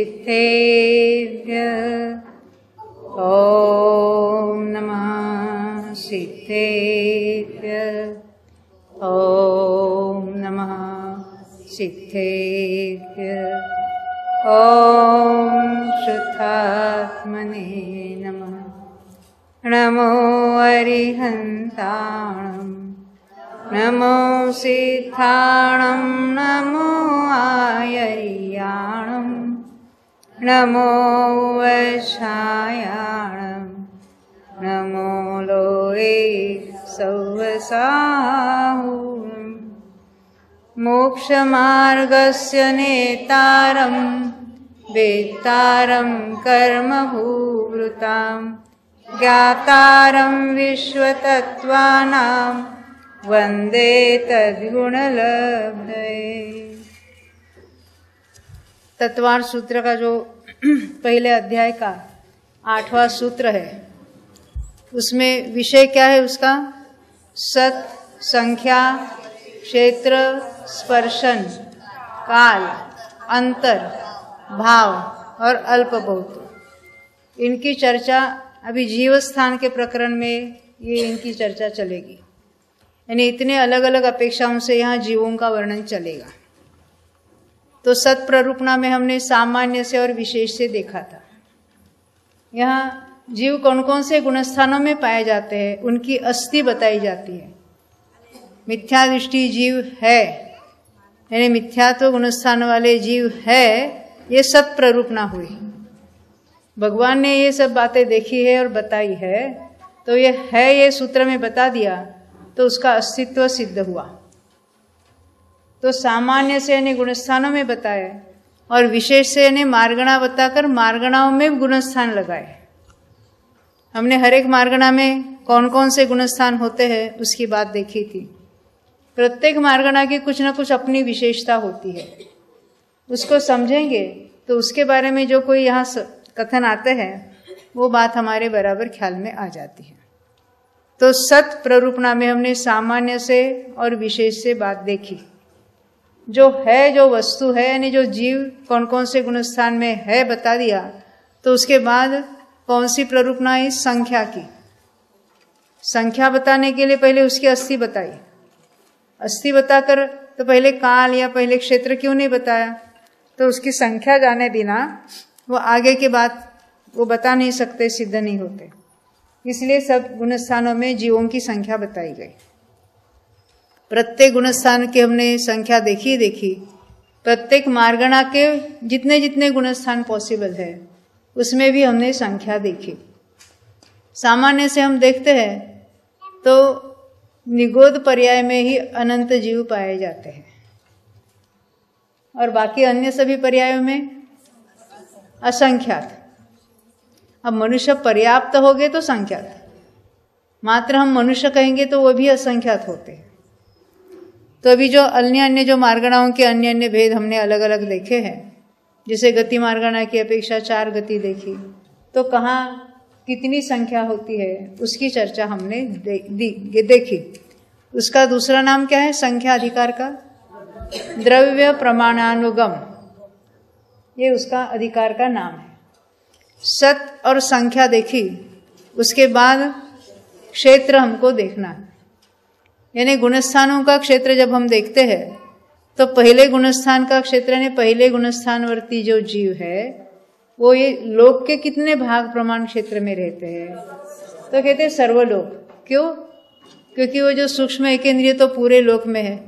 सिद्धेभ्यः ॐ नमः सिद्धेभ्यः ॐ नमः सिद्धेभ्यः ॐ शुद्धात्मने नमः। नमो अरिहन्ताणं नमो सिद्धाणं नमो आयर्याणं नमो वशायाणं नमो लोये सौवसाहुं मोक्षमार्गस्य नेतारं वेत्तारं कर्मभूवृतां ज्ञातारं विश्वतत्त्वानां वन्दे तद्गुणलब्धये। तत्वार सूत्र का जो पहले अध्याय का 8वां सूत्र है, उसमें विषय क्या है उसका? सत, संख्या, क्षेत्र, स्पर्शन, काल, अंतर, भाव और अल्प बहुत। इनकी चर्चा अभी जीव स्थान के प्रकरण में ये इनकी चर्चा चलेगी। यानी इतने अलग अलग अपेक्षाओं से यहाँ जीवों का वर्णन चलेगा। तो सत प्ररूपणा में हमने सामान्य से और विशेष से देखा था। यहाँ जीव कौन कौन से गुणस्थानों में पाए जाते हैं, उनकी अस्थि बताई जाती है। मिथ्या दृष्टि जीव है, यानी मिथ्यात्व गुणस्थान वाले जीव है, ये सत प्ररूपणा हुई। भगवान ने ये सब बातें देखी है और बताई है, तो ये है ये सूत्र में बता दिया, तो उसका अस्तित्व सिद्ध हुआ। तो सामान्य से यानी गुणस्थानों में बताए और विशेष से यानी मार्गणा बताकर मार्गणाओं में गुणस्थान लगाए। हमने हर एक मार्गणा में कौन कौन से गुणस्थान होते हैं उसकी बात देखी थी। प्रत्येक मार्गणा की कुछ न कुछ अपनी विशेषता होती है। उसको समझेंगे तो उसके बारे में जो कोई यहाँ कथन आते हैं वो बात हमारे बराबर ख्याल में आ जाती है। तो सत प्ररूपणा में हमने सामान्य से और विशेष से बात देखी। जो है, जो वस्तु है, यानी जो जीव कौन कौन से गुणस्थान में है बता दिया। तो उसके बाद कौन सी प्ररूपणा? इस संख्या की। संख्या बताने के लिए पहले उसकी अस्थि बताई। अस्थि बताकर तो पहले काल या पहले क्षेत्र क्यों नहीं बताया? तो उसकी संख्या जाने बिना वो आगे की बात वो बता नहीं सकते, सिद्ध नहीं होते। इसलिए सब गुणस्थानों में जीवों की संख्या बताई गई। प्रत्येक गुणस्थान की हमने संख्या देखी। प्रत्येक मार्गणा के जितने जितने गुणस्थान पॉसिबल है उसमें भी हमने संख्या देखी। सामान्य से हम देखते हैं तो निगोद पर्याय में ही अनंत जीव पाए जाते हैं और बाकी अन्य सभी पर्यायों में असंख्यात। अब मनुष्य पर्याप्त हो गए तो संख्यात, मात्र हम मनुष्य कहेंगे तो वो भी असंख्यात होते हैं। तो अभी जो अन्य जो मार्गणाओं के अन्य भेद हमने अलग अलग देखे हैं, जैसे गति मार्गणा की अपेक्षा 4 गति देखी, तो कहाँ कितनी संख्या होती है उसकी चर्चा हमने देखी। उसका दूसरा नाम क्या है? संख्या अधिकार का द्रव्य प्रमाणानुगम, ये उसका अधिकार का नाम है। सत और संख्या देखी, उसके बाद क्षेत्र हमको देखना है। यानी गुणस्थानों का क्षेत्र जब हम देखते हैं तो पहले गुणस्थान का क्षेत्र यानी पहले गुणस्थानवर्ती जो जीव है वो ये लोक के कितने भाग प्रमाण क्षेत्र में रहते हैं? तो कहते हैं सर्वलोक। क्यों? क्योंकि वो जो सूक्ष्म एकेंद्रिय तो पूरे लोक में है।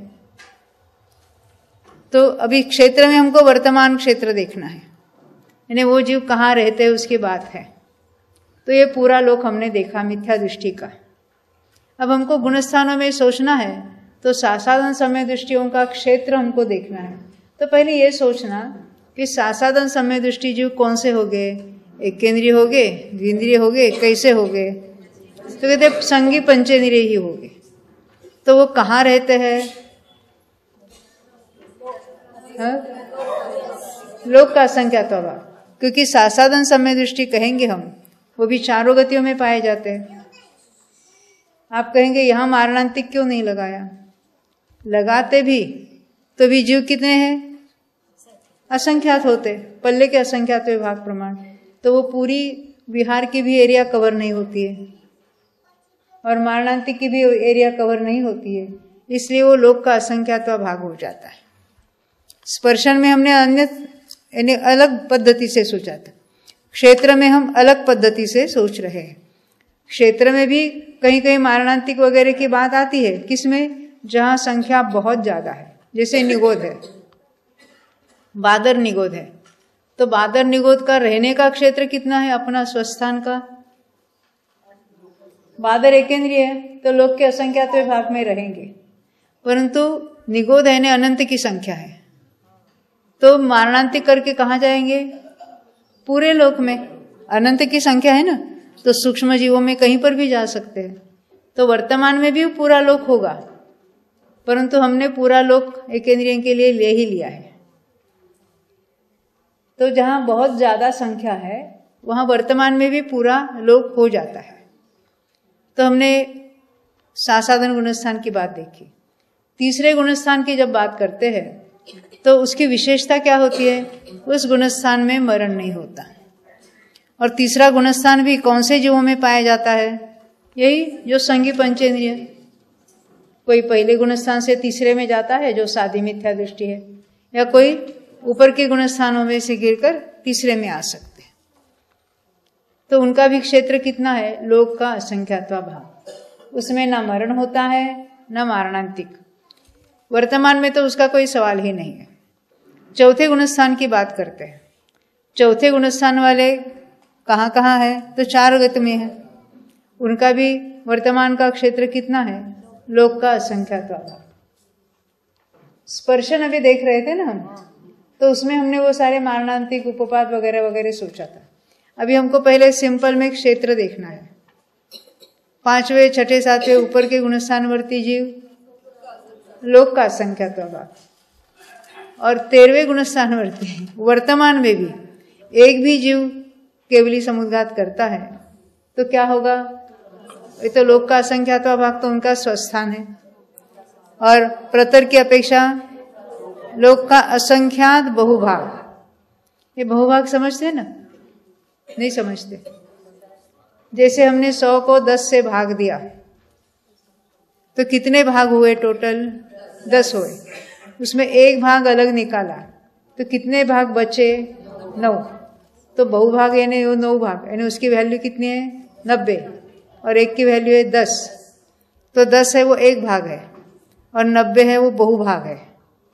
तो अभी क्षेत्र में हमको वर्तमान क्षेत्र देखना है, यानी वो जीव कहाँ रहते हैं उसकी बात है। तो ये पूरा लोक हमने देखा मिथ्या दृष्टि का। अब हमको गुणस्थानों में सोचना है तो सासाधन समय दृष्टियों का क्षेत्र हमको देखना है। तो पहले ये सोचना कि सासाधन समय दृष्टि जीव कौन से हो गए? एक केंद्रीय हो गए, द्विंद्रिय हो गए, कैसे हो गए? तो कहते संगी पंचेंद्रिय ही हो गए। तो वो कहाँ रहते हैं? लोक का असंख्यात अभाव। क्योंकि सासाधन समय दृष्टि कहेंगे हम, वो भी चारों गतियों में पाए जाते हैं। आप कहेंगे यहाँ मारणांतिक क्यों नहीं लगाया? लगाते भी तो भी जीव कितने हैं? असंख्यात होते, पल्ले के असंख्यात विभाग प्रमाण, तो वो पूरी बिहार की भी एरिया कवर नहीं होती है और मारणांतिक की भी एरिया कवर नहीं होती है, इसलिए वो लोक का असंख्यात्व भाग हो जाता है। स्पर्शन में हमने अन्य यानी अलग पद्धति से सोचा था, क्षेत्र में हम अलग पद्धति से सोच रहे हैं। क्षेत्र में भी कहीं कहीं मारणांतिक वगैरह की बात आती है, किसमें? जहां संख्या बहुत ज्यादा है, जैसे निगोद है, बादर निगोद है, तो बादर निगोद का रहने का क्षेत्र कितना है अपना स्वस्थान का? बादर एकेंद्रीय है तो लोग के असंख्यात विभाग में रहेंगे, परंतु निगोद है ने अनंत की संख्या है, तो मारणांतिक करके कहाँ जाएंगे? पूरे लोक में। अनंत की संख्या है ना, तो सूक्ष्म जीवों में कहीं पर भी जा सकते हैं, तो वर्तमान में भी पूरा लोक होगा, परंतु हमने पूरा लोक एकेंद्रिय के लिए ले ही लिया है। तो जहां बहुत ज्यादा संख्या है वहां वर्तमान में भी पूरा लोक हो जाता है। तो हमने सासाधन गुणस्थान की बात देखी। तीसरे गुणस्थान की जब बात करते हैं तो उसकी विशेषता क्या होती है? उस गुणस्थान में मरण नहीं होता। और तीसरा गुणस्थान भी कौन से जीवों में पाया जाता है? यही जो संगी पंचेंद्रिय। कोई पहले गुणस्थान से तीसरे में जाता है जो साधी मिथ्या दृष्टि है, या कोई ऊपर के गुणस्थानों में से गिरकर तीसरे में आ सकते हैं। तो उनका भी क्षेत्र कितना है? लोक का असंख्यात्वा भाग। उसमें ना मरण होता है न मारणांतिक। वर्तमान में तो उसका कोई सवाल ही नहीं है। चौथे गुणस्थान की बात करते हैं। चौथे गुणस्थान वाले कहाँ कहाँ है? तो 4 गति में है। उनका भी वर्तमान का क्षेत्र कितना है? लोक का असंख्यात्वा भाग। स्पर्शन अभी देख रहे थे ना हम, तो उसमें हमने वो सारे मारणांतिक उपपाद वगैरह वगैरह सोचा था। अभी हमको पहले सिंपल में क्षेत्र देखना है। 5वें, 6ठे, 7वें ऊपर के गुणस्थानवर्ती जीव लोक का असंख्यात्वा भाग, और 13वें गुणस्थानवर्ती वर्तमान में भी एक भी जीव केवली समुद्घात करता है तो क्या होगा? ये तो लोक का असंख्यात्वा भाग तो उनका स्वस्थान है, और प्रतर की अपेक्षा लोक का असंख्यात बहुभाग। ये बहुभाग समझते हैं ना? नहीं समझते। जैसे हमने 100 को 10 से भाग दिया तो कितने भाग हुए? टोटल 10 हुए। उसमें एक भाग अलग निकाला तो कितने भाग बचे? 9। तो बहुभाग यानी वो 9 भाग, यानी उसकी वैल्यू कितनी है? 90, और एक की वैल्यू है 10। तो 10 है वो एक भाग है, और 90 है वो बहुभाग है।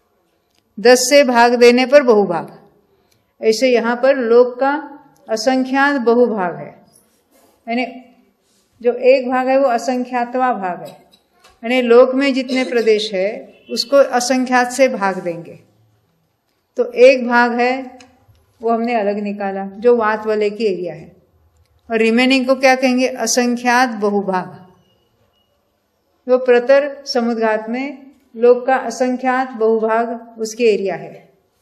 10 से भाग देने पर बहुभाग। ऐसे यहाँ पर लोक का असंख्यात बहुभाग है, यानी जो एक भाग है वो असंख्यातवा भाग है, यानी लोक में जितने प्रदेश है उसको असंख्यात से भाग देंगे। तो एक भाग है वो हमने अलग निकाला जो वात वलय की एरिया है, और रिमेनिंग को क्या कहेंगे? असंख्यात बहुभाग। वो प्रतर समुद्घात में लोक का असंख्यात बहुभाग उसके एरिया है,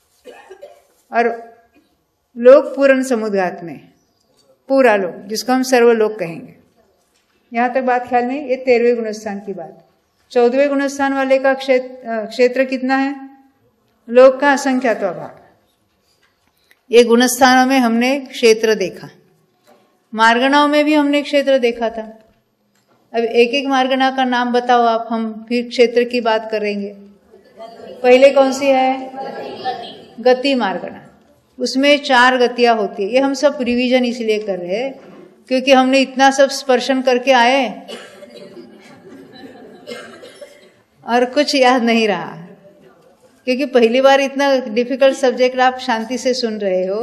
और लोक पूर्ण समुद्घात में पूरा लोक, जिसको हम सर्वलोक कहेंगे। यहां तक बात ख्याल में। ये 13वें गुणस्थान की बात। 14वें गुणस्थान वाले का क्षेत्र कितना है? लोक का असंख्यात्वा भाग। ये गुणस्थानों में हमने क्षेत्र देखा। मार्गणाओं में भी हमने क्षेत्र देखा था। अब एक एक मार्गणा का नाम बताओ आप, हम फिर क्षेत्र की बात करेंगे। पहले कौन सी है? गति मार्गणा। उसमें 4 गतियां होती है। ये हम सब रिवीजन इसलिए कर रहे हैं क्योंकि हमने इतना सब स्पर्शन करके आए और कुछ याद नहीं रहा, क्योंकि पहली बार इतना डिफिकल्ट सब्जेक्ट आप शांति से सुन रहे हो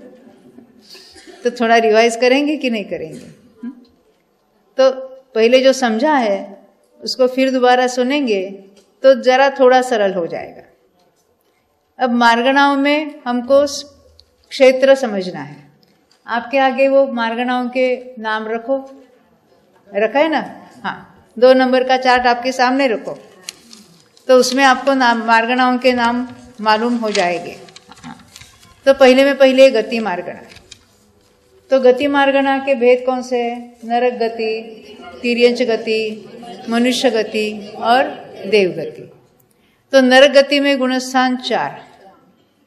तो थोड़ा रिवाइज करेंगे कि नहीं करेंगे? तो पहले जो समझा है उसको फिर दोबारा सुनेंगे तो जरा थोड़ा सरल हो जाएगा। अब मार्गणाओं में हमको क्षेत्र समझना है। आपके आगे वो मार्गणाओं के नाम रखो, रखा है ना? हाँ, 2 नंबर का चार्ट आपके सामने रखो, तो उसमें आपको नाम मार्गणाओं के नाम मालूम हो जाएंगे। तो पहले गति मार्गणा। तो गति मार्गणा के भेद कौन से हैं? नरक गति, तिर्यंच गति, मनुष्य गति और देव गति। तो नरक गति में गुणस्थान 4,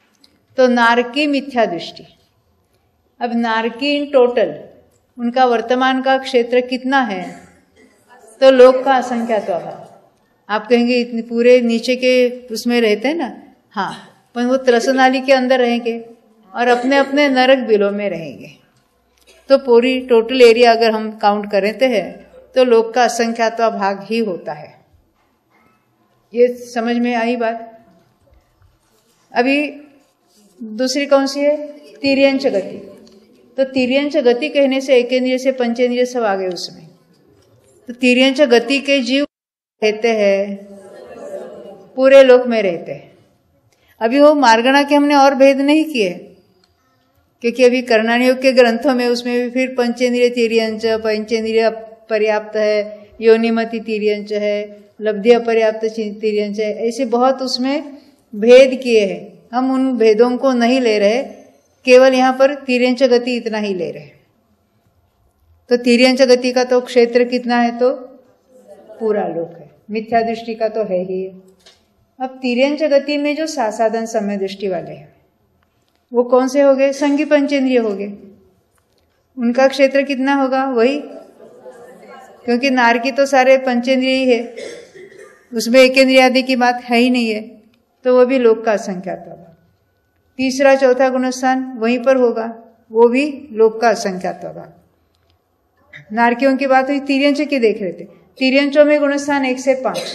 तो नारकी मिथ्या दृष्टि। अब नारकी इन टोटल उनका वर्तमान का क्षेत्र कितना है, तो लोक का असंख्यात अभाव। आप कहेंगे इतने पूरे नीचे के उसमें रहते हैं ना, हाँ, पर वो त्रसनाली के अंदर रहेंगे और अपने अपने नरक बिलों में रहेंगे। तो पूरी टोटल एरिया अगर हम काउंट करते हैं तो लोक का असंख्यात भाग ही होता है। ये समझ में आई बात। अभी दूसरी कौन सी है, तिर्यंच गति। तो तिर्यंच गति कहने से एकेंद्रिय से पंचेंद्रिय सब आ गए उसमें। तो तिर्यंच गति के जीव रहते हैं, पूरे लोक में रहते हैं। अभी वो मार्गणा के हमने और भेद नहीं किए, क्योंकि अभी करणानी योग के ग्रंथों में उसमें भी फिर पंचेंद्रिय तिर्यंच, पंचेंद्रिय पर्याप्त है, योनिमति तिर्यंच है, लब्धि अपर्याप्त तिर्यंच है, ऐसे बहुत उसमें भेद किए हैं। हम उन भेदों को नहीं ले रहे, केवल यहाँ पर तिर्यंच गति इतना ही ले रहे। तो तिर्यंच गति का तो क्षेत्र कितना है, तो पूरा लोक है। मिथ्या दृष्टि का तो है ही। अब तिर्यंच गति में जो सासाधन समय दृष्टि वाले हैं वो कौन से हो गए, संगी पंचेंद्रिय हो गए। उनका क्षेत्र कितना होगा, वही, क्योंकि नारकी तो सारे पंचेंद्रिय ही है, उसमें एकेंद्रिय आदि की बात है ही नहीं है, तो वो भी लोक का असंख्यात होगा। तीसरा चौथा गुणस्थान वहीं पर होगा, वो भी लोक का असंख्यात होगा। नारकियों की बात हुई, तिर्यंच की देख रहे थे। तिर्यंचों में गुणस्थान 1 से 5।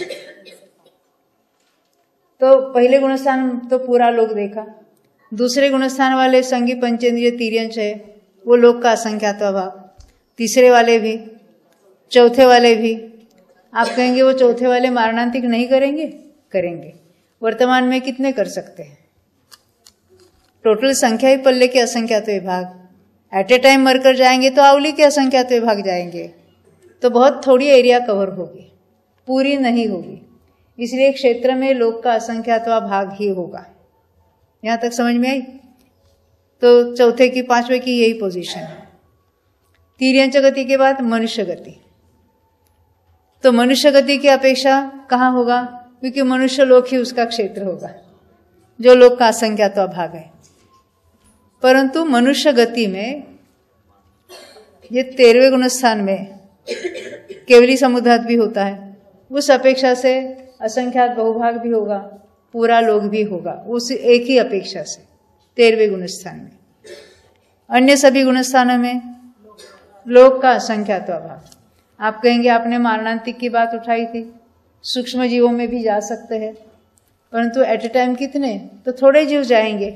तो पहले गुणस्थान तो पूरा लोक देखा, दूसरे गुणस्थान वाले संगी पंचेंद्रिय तिर्यंच है, वो लोक का असंख्यात अभाव। तीसरे वाले भी, चौथे वाले भी। आप कहेंगे वो चौथे वाले मारणांतिक नहीं करेंगे, करेंगे। वर्तमान में कितने कर सकते हैं, टोटल संख्या ही पल्ले के असंख्यात विभाग। एट ए टाइम मरकर जाएंगे तो आवली के असंख्यात विभाग जाएंगे, तो बहुत थोड़ी एरिया कवर होगी, पूरी नहीं होगी। इसलिए क्षेत्र में लोक का असंख्यातवा भाग ही होगा। यहां तक समझ में आई। तो चौथे की पांचवे की यही पोजीशन है। तिर्यंच गति के बाद मनुष्य गति। तो मनुष्य गति की अपेक्षा कहाँ होगा, क्योंकि मनुष्य लोक ही उसका क्षेत्र होगा, जो लोक का असंख्यातवा भाग है। परंतु मनुष्य गति में ये 13वें गुणस्थान में केवली समुद्धात भी होता है, उस अपेक्षा से असंख्यात बहुभाग भी होगा, पूरा लोक भी होगा, उस एक ही अपेक्षा से 13वें गुणस्थान में। अन्य सभी गुणस्थानों में लोक का असंख्यात भाग। आप कहेंगे आपने मारणांतिक की बात उठाई थी, सूक्ष्म जीवों में भी जा सकते हैं, परंतु एट ए टाइम कितने, तो थोड़े जीव जाएंगे,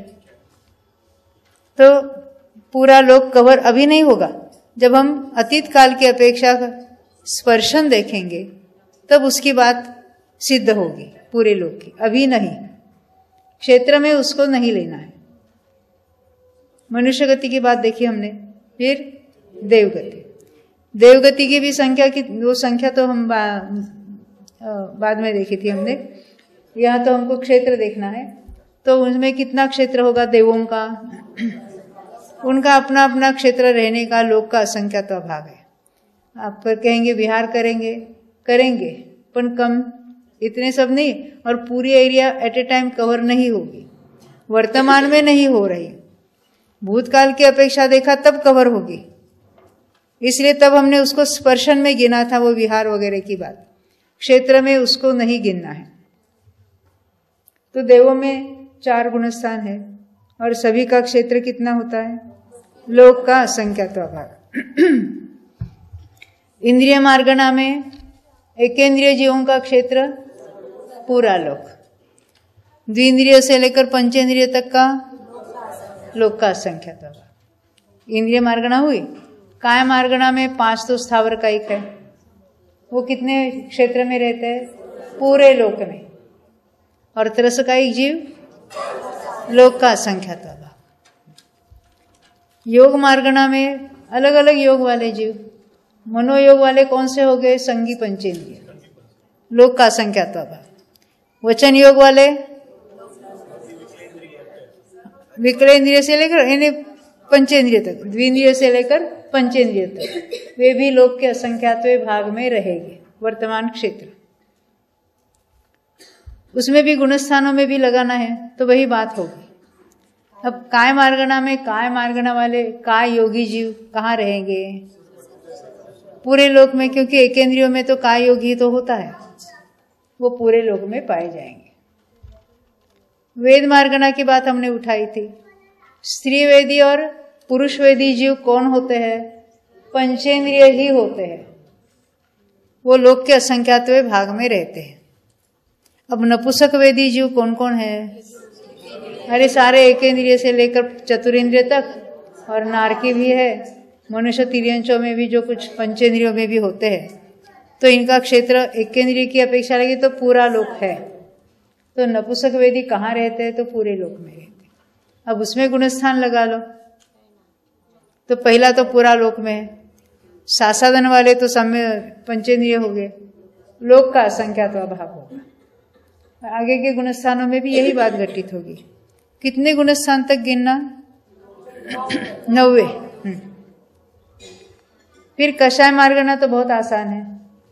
तो पूरा लोक कवर अभी नहीं होगा। जब हम अतीत काल की अपेक्षा स्पर्शन देखेंगे तब उसकी बात सिद्ध होगी पूरे लोक की, अभी नहीं। क्षेत्र में उसको नहीं लेना है। मनुष्य गति की बात देखी हमने। फिर देवगति। देवगति की भी संख्या की, वो संख्या तो हम बाद में देखी थी हमने। यहाँ तो हमको क्षेत्र देखना है, तो उसमें कितना क्षेत्र होगा देवों का, उनका अपना अपना क्षेत्र रहने का लोक का असंख्यात भाग है। आप पर कहेंगे विहार करेंगे, करेंगे, पर कम, इतने सब नहीं, और पूरी area at a time cover नहीं होगी, वर्तमान में नहीं हो रही। भूतकाल की अपेक्षा देखा तब कवर होगी, इसलिए तब हमने उसको स्पर्शन में गिना था, वो विहार वगैरह की बात। क्षेत्र में उसको नहीं गिनना है। तो देवों में 4 गुणस्थान है, और सभी का क्षेत्र कितना होता है, लोक का असंख्यात भाग। इंद्रिय मार्गणा में एकेंद्रिय जीवों का क्षेत्र पूरा लोक, द्विंद्रिय से लेकर पंचेंद्रिय तक का लोक का असंख्यात भाग। इंद्रिय मार्गणा हुई। काय मार्गणा में 5 तो स्थावर कायिक है, वो कितने क्षेत्र में रहते हैं, पूरे लोक में। और त्रसकायिक जीव लोक का असंख्यात भाग। योग मार्गणा में अलग अलग योग वाले जीव, मनोयोग वाले कौन से हो गए, संगी पंचेंद्रिय, लोक का असंख्यात भाग। वचन योग वाले विक्रेंद्रिय से लेकर यानी पंचेंद्रिय तक, द्विंद्रिय से लेकर पंचेंद्रिय तक, वे भी लोक के असंख्यातवें भाग में रहेंगे। वर्तमान क्षेत्र उसमें भी गुणस्थानों में भी लगाना है, तो वही बात होगी। अब काय मार्गणा में काय मार्गणा वाले काय योगी जीव कहाँ रहेंगे? पूरे लोक में, क्योंकि एकेंद्रियों में तो काय योगी तो होता है, वो पूरे लोक में पाए जाएंगे। वेद मार्गणा की बात हमने उठाई थी। स्त्री वेदी और पुरुष वेदी जीव कौन होते हैं? पंचेंद्रिय ही होते हैं। वो लोक के असंख्यातवें भाग में रहते हैं। अब नपुंसक वेदी जीव कौन कौन है? अरे सारे एकेंद्रिय से लेकर चतुरेंद्रिय तक, और नारकी भी है, मनुष्य तिर्यंचों में भी जो कुछ पंचेंद्रियों में भी होते हैं। तो इनका क्षेत्र एकेंद्रिय की अपेक्षा लगी तो पूरा लोक है। तो नपुंसक वेदी कहाँ रहते हैं? तो पूरे लोक में रहते हैं। अब उसमें गुणस्थान लगा लो, तो पहला तो पूरा लोक में है। सासादन वाले तो सब में पंचेंद्रिय हो गए, लोक का असंख्यात अभाव होगा। आगे के गुणस्थानों में भी यही बात घटित होगी। कितने गुणस्थान तक गिनना? 90। फिर कषाय मार्गणा तो बहुत आसान है।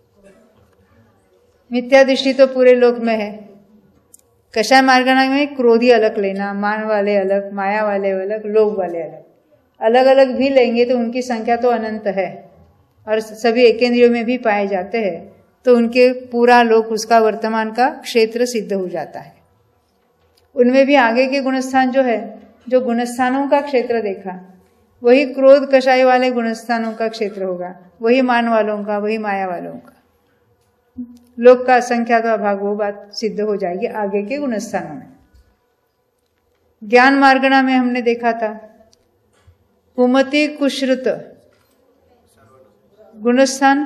मिथ्या दृष्टि तो पूरे लोक में है। कषाय मार्गणा में क्रोधी अलग लेना, मान वाले अलग, माया वाले अलग, लोभ वाले अलग, अलग अलग भी लेंगे तो उनकी संख्या तो अनंत है और सभी एकेंद्रियों में भी पाए जाते हैं। तो उनके पूरा लोक, उसका वर्तमान का क्षेत्र सिद्ध हो जाता है। उनमें भी आगे के गुणस्थान जो है, जो गुणस्थानों का क्षेत्र देखा, वही क्रोध कषाय वाले गुणस्थानों का क्षेत्र होगा, वही मान वालों का, वही माया वालों का। लोक का असंख्यात अभाग, वो बात सिद्ध हो जाएगी आगे के गुणस्थानों में। ज्ञान मार्गणा में हमने देखा था कुमति कुश्रुत गुणस्थान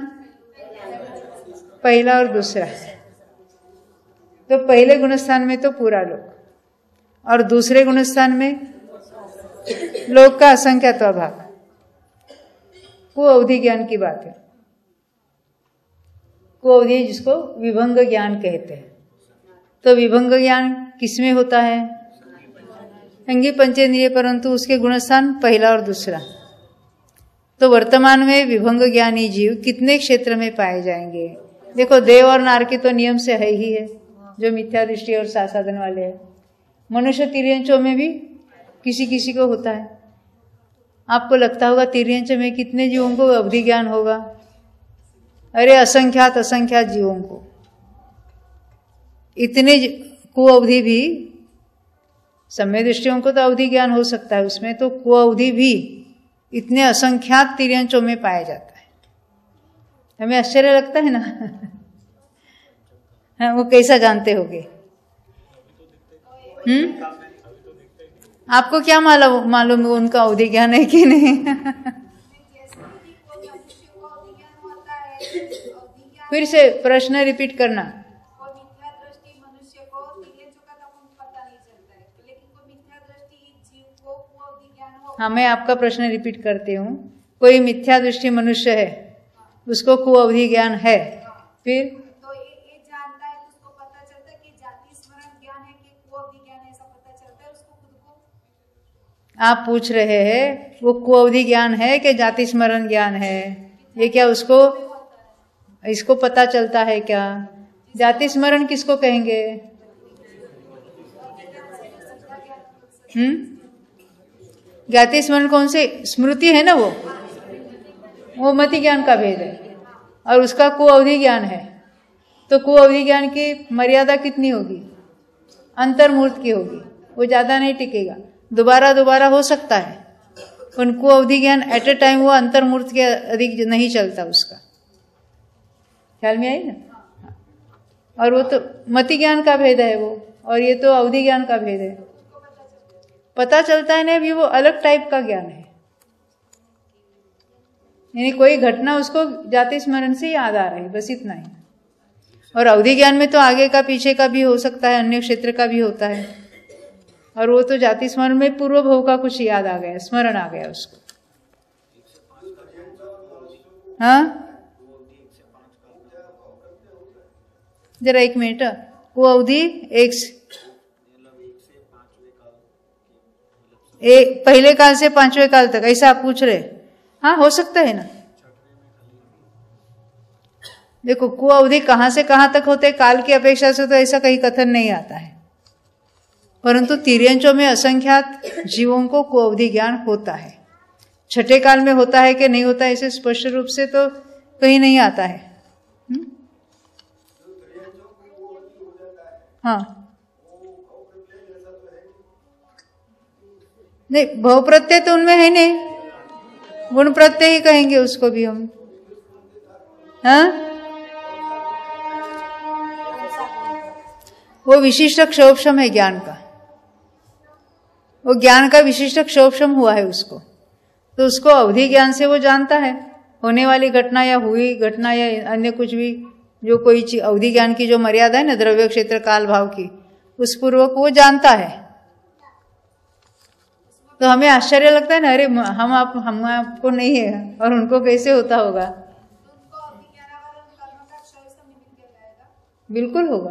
पहला और दूसरा। तो पहले गुणस्थान में तो पूरा लोक, और दूसरे गुणस्थान में लोक का असंख्यात अभाग। वो अवधि ज्ञान की बात है। वो अवधि जिसको विभंग ज्ञान कहते हैं। तो विभंग ज्ञान किसमें होता है? अंगी पंचेंद्रिय, परंतु उसके गुणस्थान पहला और दूसरा। तो वर्तमान में विभंग ज्ञानी जीव कितने क्षेत्र में पाए जाएंगे? देखो, देव और नारकी तो नियम से है ही है, जो मिथ्या दृष्टि और सासाधन वाले हैं। मनुष्य तिर्यंचों में भी किसी किसी को होता है। आपको लगता होगा तिर्यंच में कितने जीवों को अवधि ज्ञान होगा? अरे असंख्यात असंख्यात जीवों को। इतने कुअवधि भी, सम्य दृष्टियों को तो अवधि ज्ञान हो सकता है, उसमें तो कुअवधि भी इतने असंख्यात तिर्यंचों में पाया जाता है। हमें आश्चर्य लगता है ना। हाँ, वो कैसा जानते होगे? आपको क्या मालूम उनका अवधि ज्ञान है कि नहीं? फिर से प्रश्न रिपीट करना। हाँ, मैं आपका प्रश्न रिपीट करती हूँ। कोई मिथ्या दृष्टि मनुष्य है, उसको कुअवधि ज्ञान है, फिर तो ये जानता है, उसको पता चलता है कि जाति स्मरण ज्ञान है कि कुअवधि ज्ञान है, ऐसा पता चलता है उसको खुद को। आप पूछ रहे हैं वो कुअवधि ज्ञान है कि जाति स्मरण ज्ञान है? ये क्या उसको, इसको पता चलता है क्या? जाति स्मरण किसको कहेंगे? जाति स्मरण कौन से? स्मृति है ना, वो मति ज्ञान का भेद है, और उसका कुअवधि ज्ञान है। तो कुअवधि ज्ञान की मर्यादा कितनी होगी? अंतर्मूर्त की होगी, वो ज्यादा नहीं टिकेगा, दोबारा दोबारा हो सकता है, पर कुअवधि ज्ञान एट ए टाइम वो अंतर्मूर्त के अधिक नहीं चलता। उसका ख्याल में आई ना? और वो तो मति ज्ञान का भेद है वो, और ये तो अवधि ज्ञान का भेद है। पता चलता है ना, भी वो अलग टाइप का ज्ञान है। यानी कोई घटना उसको जाति स्मरण से याद आ रही, बस इतना ही। और अवधि ज्ञान में तो आगे का पीछे का भी हो सकता है, अन्य क्षेत्र का भी होता है, और वो तो जाति स्मरण में पूर्व भव का कुछ याद आ गया, स्मरण आ गया उसको। हाँ, जरा एक मिनट, वो अवधि एक पहले काल से पांचवें काल तक, ऐसा आप पूछ रहे? हाँ, हो सकता है ना। देखो, कुअवधि कहां से कहां तक होते काल की अपेक्षा से, तो ऐसा कहीं कथन नहीं आता है। परंतु तिर्यंचों में असंख्यात जीवों को कुअवधि ज्ञान होता है। छठे काल में होता है कि नहीं होता है, इसे स्पष्ट रूप से तो कहीं नहीं आता है। हाँ, नहीं, भव प्रत्यय तो उनमें है नहीं, गुण प्रत्यय ही कहेंगे उसको भी हम। हाँ, वो विशिष्ट क्षोभशम है ज्ञान का, वो ज्ञान का विशिष्ट क्षोभशम हुआ है उसको, तो उसको अवधि ज्ञान से वो जानता है होने वाली घटना या हुई घटना या अन्य कुछ भी, जो कोई चीज अवधि ज्ञान की जो मर्यादा है ना द्रव्य क्षेत्र काल भाव की, उस पूर्वक वो जानता है। तो हमें आश्चर्य लगता है ना, अरे हम आपको नहीं है और उनको कैसे होता होगा। बिल्कुल होगा।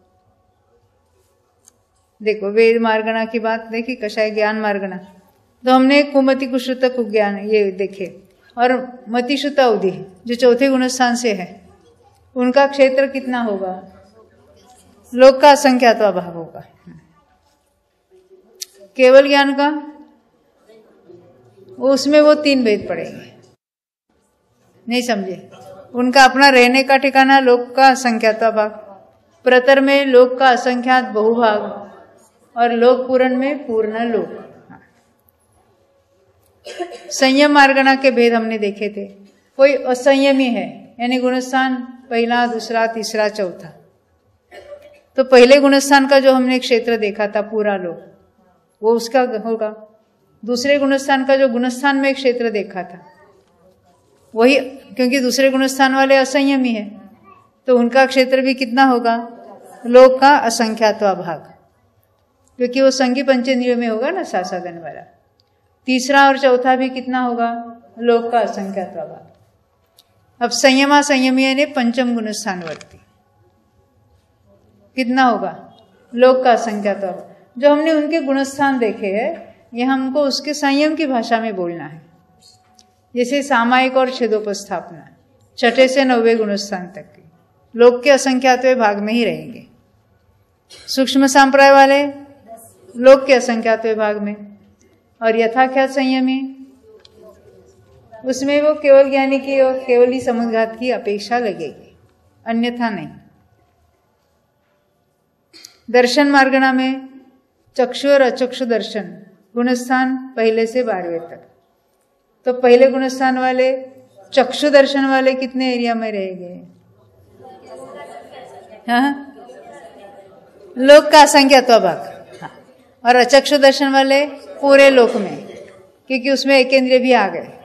देखो वेद मार्गणा की बात देखी, कषाय ज्ञान मार्गणा, तो हमने कुमति कुश्रुत कुज्ञान ये देखे, और मतिश्रुत अवधि जो चौथे गुणस्थान से है, उनका क्षेत्र कितना होगा, लोक का असंख्यात्वा भाव होगा। केवल ज्ञान का उसमें वो 3 भेद पड़ेंगे, नहीं समझे। उनका अपना रहने का ठिकाना लोक का असंख्यात्वा भाग, प्रतर में लोक का असंख्यात बहुभाग, और लोक पूर्ण में पूर्ण लोक। संयम मार्गणा के भेद हमने देखे थे। कोई असंयमी है, यानी गुणस्थान पहला दूसरा तीसरा चौथा, तो पहले गुणस्थान का जो हमने क्षेत्र देखा था पूरा लोक, वो उसका होगा। दूसरे गुणस्थान का जो गुणस्थान में क्षेत्र देखा था वही, क्योंकि दूसरे गुणस्थान वाले असंयमी है, तो उनका क्षेत्र भी कितना होगा, लोक का असंख्यात्वा भाग, क्योंकि वो संगी पंचेंद्रियों में होगा ना सासादन वाला। तीसरा और चौथा भी कितना होगा, लोक का असंख्यात्वा भाग। अब संयमा संयमी ने पंचम गुणस्थान वर्ती कितना होगा, लोक का असंख्यात्वा भाग। जो हमने उनके गुणस्थान देखे हैं, यह हमको उसके संयम की भाषा में बोलना है। जैसे सामायिक और छेदोपस्थापना 6 से 9वें गुणस्थान तक की लोक के असंख्यात्वें भाग में ही रहेंगे। सूक्ष्म सांप्राय वाले लोक के असंख्यात्वें भाग में, और यथाख्यात संयमी उसमें वो केवल ज्ञानी की और केवल ही समुद्घात की अपेक्षा लगेगी, अन्यथा नहीं। दर्शन मार्गणा में चक्षु और अचक्षु दर्शन गुणस्थान पहले से 12वें तक, तो पहले गुणस्थान वाले चक्षु दर्शन वाले कितने एरिया में रहेंगे, हाँ, लोक का असंख्यात्वा भाग। हाँ, और अचक्षु दर्शन वाले पूरे लोक में, क्योंकि उसमें एकेंद्रिय भी आ गए।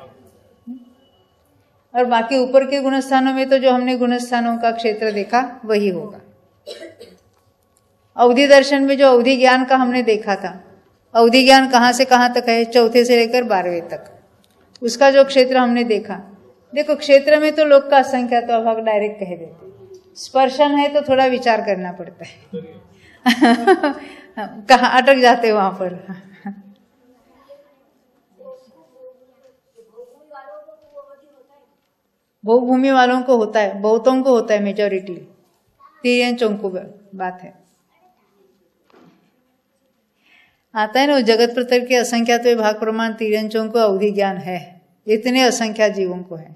और बाकी ऊपर के गुणस्थानों में तो जो हमने गुणस्थानों का क्षेत्र देखा वही होगा। अवधि दर्शन में जो अवधि ज्ञान का हमने देखा था, अवधि ज्ञान कहाँ से कहाँ तक है, चौथे से लेकर 12वें तक, उसका जो क्षेत्र हमने देखा। देखो क्षेत्र में तो लोक का असंख्यात्वा भाग डायरेक्ट कह देते, स्पर्शन है तो थोड़ा विचार करना पड़ता है कहाँ अटक जाते वहां पर। बहुभूमि वालों को होता है, बहुतों को होता है, मेजोरिटी तिर्यंचों को बात है। आता है ना जगत प्रतर के असंख्यात भाग प्रमाण तिर्यंचों को अवधि ज्ञान है, इतने असंख्यात जीवों को है।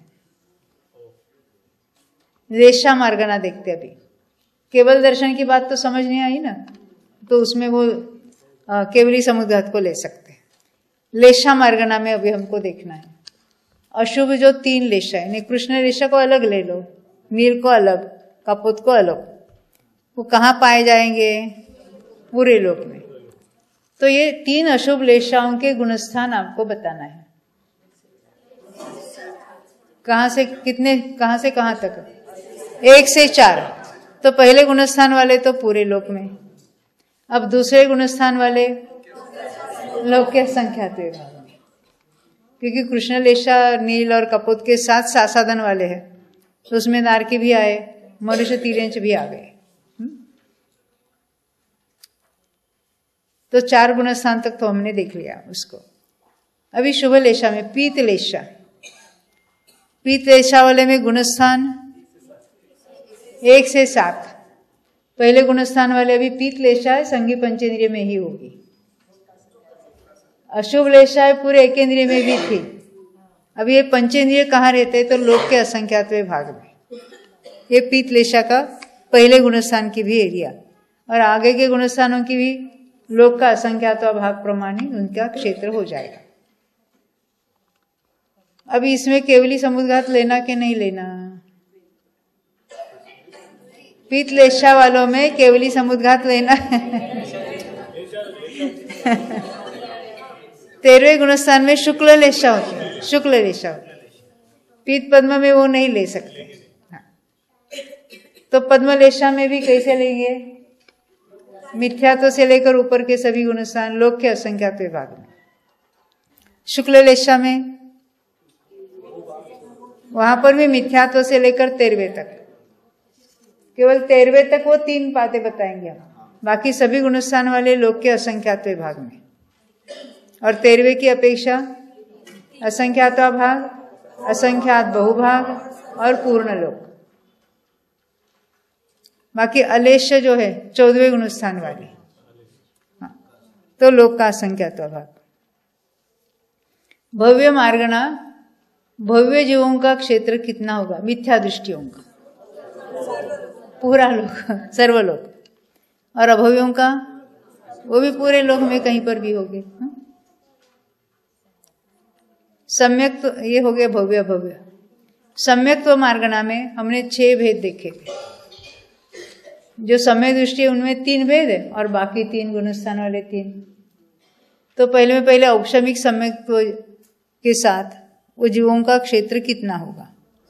रेशा मार्गना देखते अभी, केवल दर्शन की बात तो समझ नहीं आई ना, तो उसमें वो केवली समुद्घात को ले सकते हैं। लेशा मार्गना में अभी हमको देखना है अशुभ जो 3 लेशा है, कृष्ण रेशा को अलग ले लो, नील को अलग, कपोत को अलग, वो कहाँ पाए जाएंगे, पूरे लोक में। तो ये 3 अशुभ लेशाओं के गुणस्थान आपको बताना है। कहाँ से कितने, कहाँ से कहाँ तक, 1 से 4। तो पहले गुणस्थान वाले तो पूरे लोक में, अब दूसरे गुणस्थान वाले लोक के संख्यात भाग में, क्योंकि कृष्ण लेशा नील और कपोत के साथ सासादन वाले हैं, तो उसमें नारकी भी आए, मनुष्य तिर्यंच भी आ गए। तो 4 गुणस्थान तक तो हमने देख लिया उसको। अभी शुभ लेशा में पीत लेशा, पीत लेशा वाले में गुणस्थान 1 से 7, पहले गुणस्थान वाले अभी पीत लेशाय संगी पंचेंद्रिय में ही होगी। अशुभ लेशाय पूरे एकेंद्रिय में भी थी। अब ये पंचेंद्रिय कहाँ रहते हैं? तो लोक के असंख्यातवें भाग में। ये पीत लेशा का पहले गुणस्थान की भी एरिया और आगे के गुणस्थानों की भी लोक का असंख्यातवा भाग प्रमाणी उनका क्षेत्र हो जाएगा। अभी इसमें केवली समुद्घात लेना कि नहीं लेना? पीत लेशा वालों में केवली समुद्घात लेना है। 13वें गुणस्थान में शुक्ल लेशा होती है, शुक्ल लेशा होती है। पीत पद्म में वो नहीं ले सकते। हाँ। तो पद्म लेशा में भी कैसे लेंगे? मिथ्यात्व से लेकर ऊपर के सभी गुणस्थान लोक के असंख्यात विभाग में। शुक्ल लेशा में वहां पर भी मिथ्यात्व से लेकर 13वें तक, केवल 13वें तक वो 3 बातें बताएंगे हम, बाकी सभी गुणस्थान वाले लोक के असंख्यात विभाग में। और 13वें की अपेक्षा असंख्यातवा भाग, असंख्यात बहुभाग और पूर्ण लोक। बाकी अलेश्य जो है 14वें गुणस्थान वाली, हाँ, तो लोक का असंख्यातवा भाग। भव्य मार्गणा, भव्य जीवों का क्षेत्र कितना होगा? मिथ्या दृष्टियों का पूरा लोक, सर्वलोक। और अभव्यों का वो भी पूरे लोक में कहीं पर भी होंगे। सम्यक तो ये हो गया भव्य भव्य। सम्यक तो मार्गणा में हमने 6 भेद देखे थे। जो समय दृष्टि है उनमें 3 भेद है और बाकी 3 गुणस्थान वाले 3। तो पहले औक्षमिक सम्यक के साथ वो जीवों का क्षेत्र कितना होगा?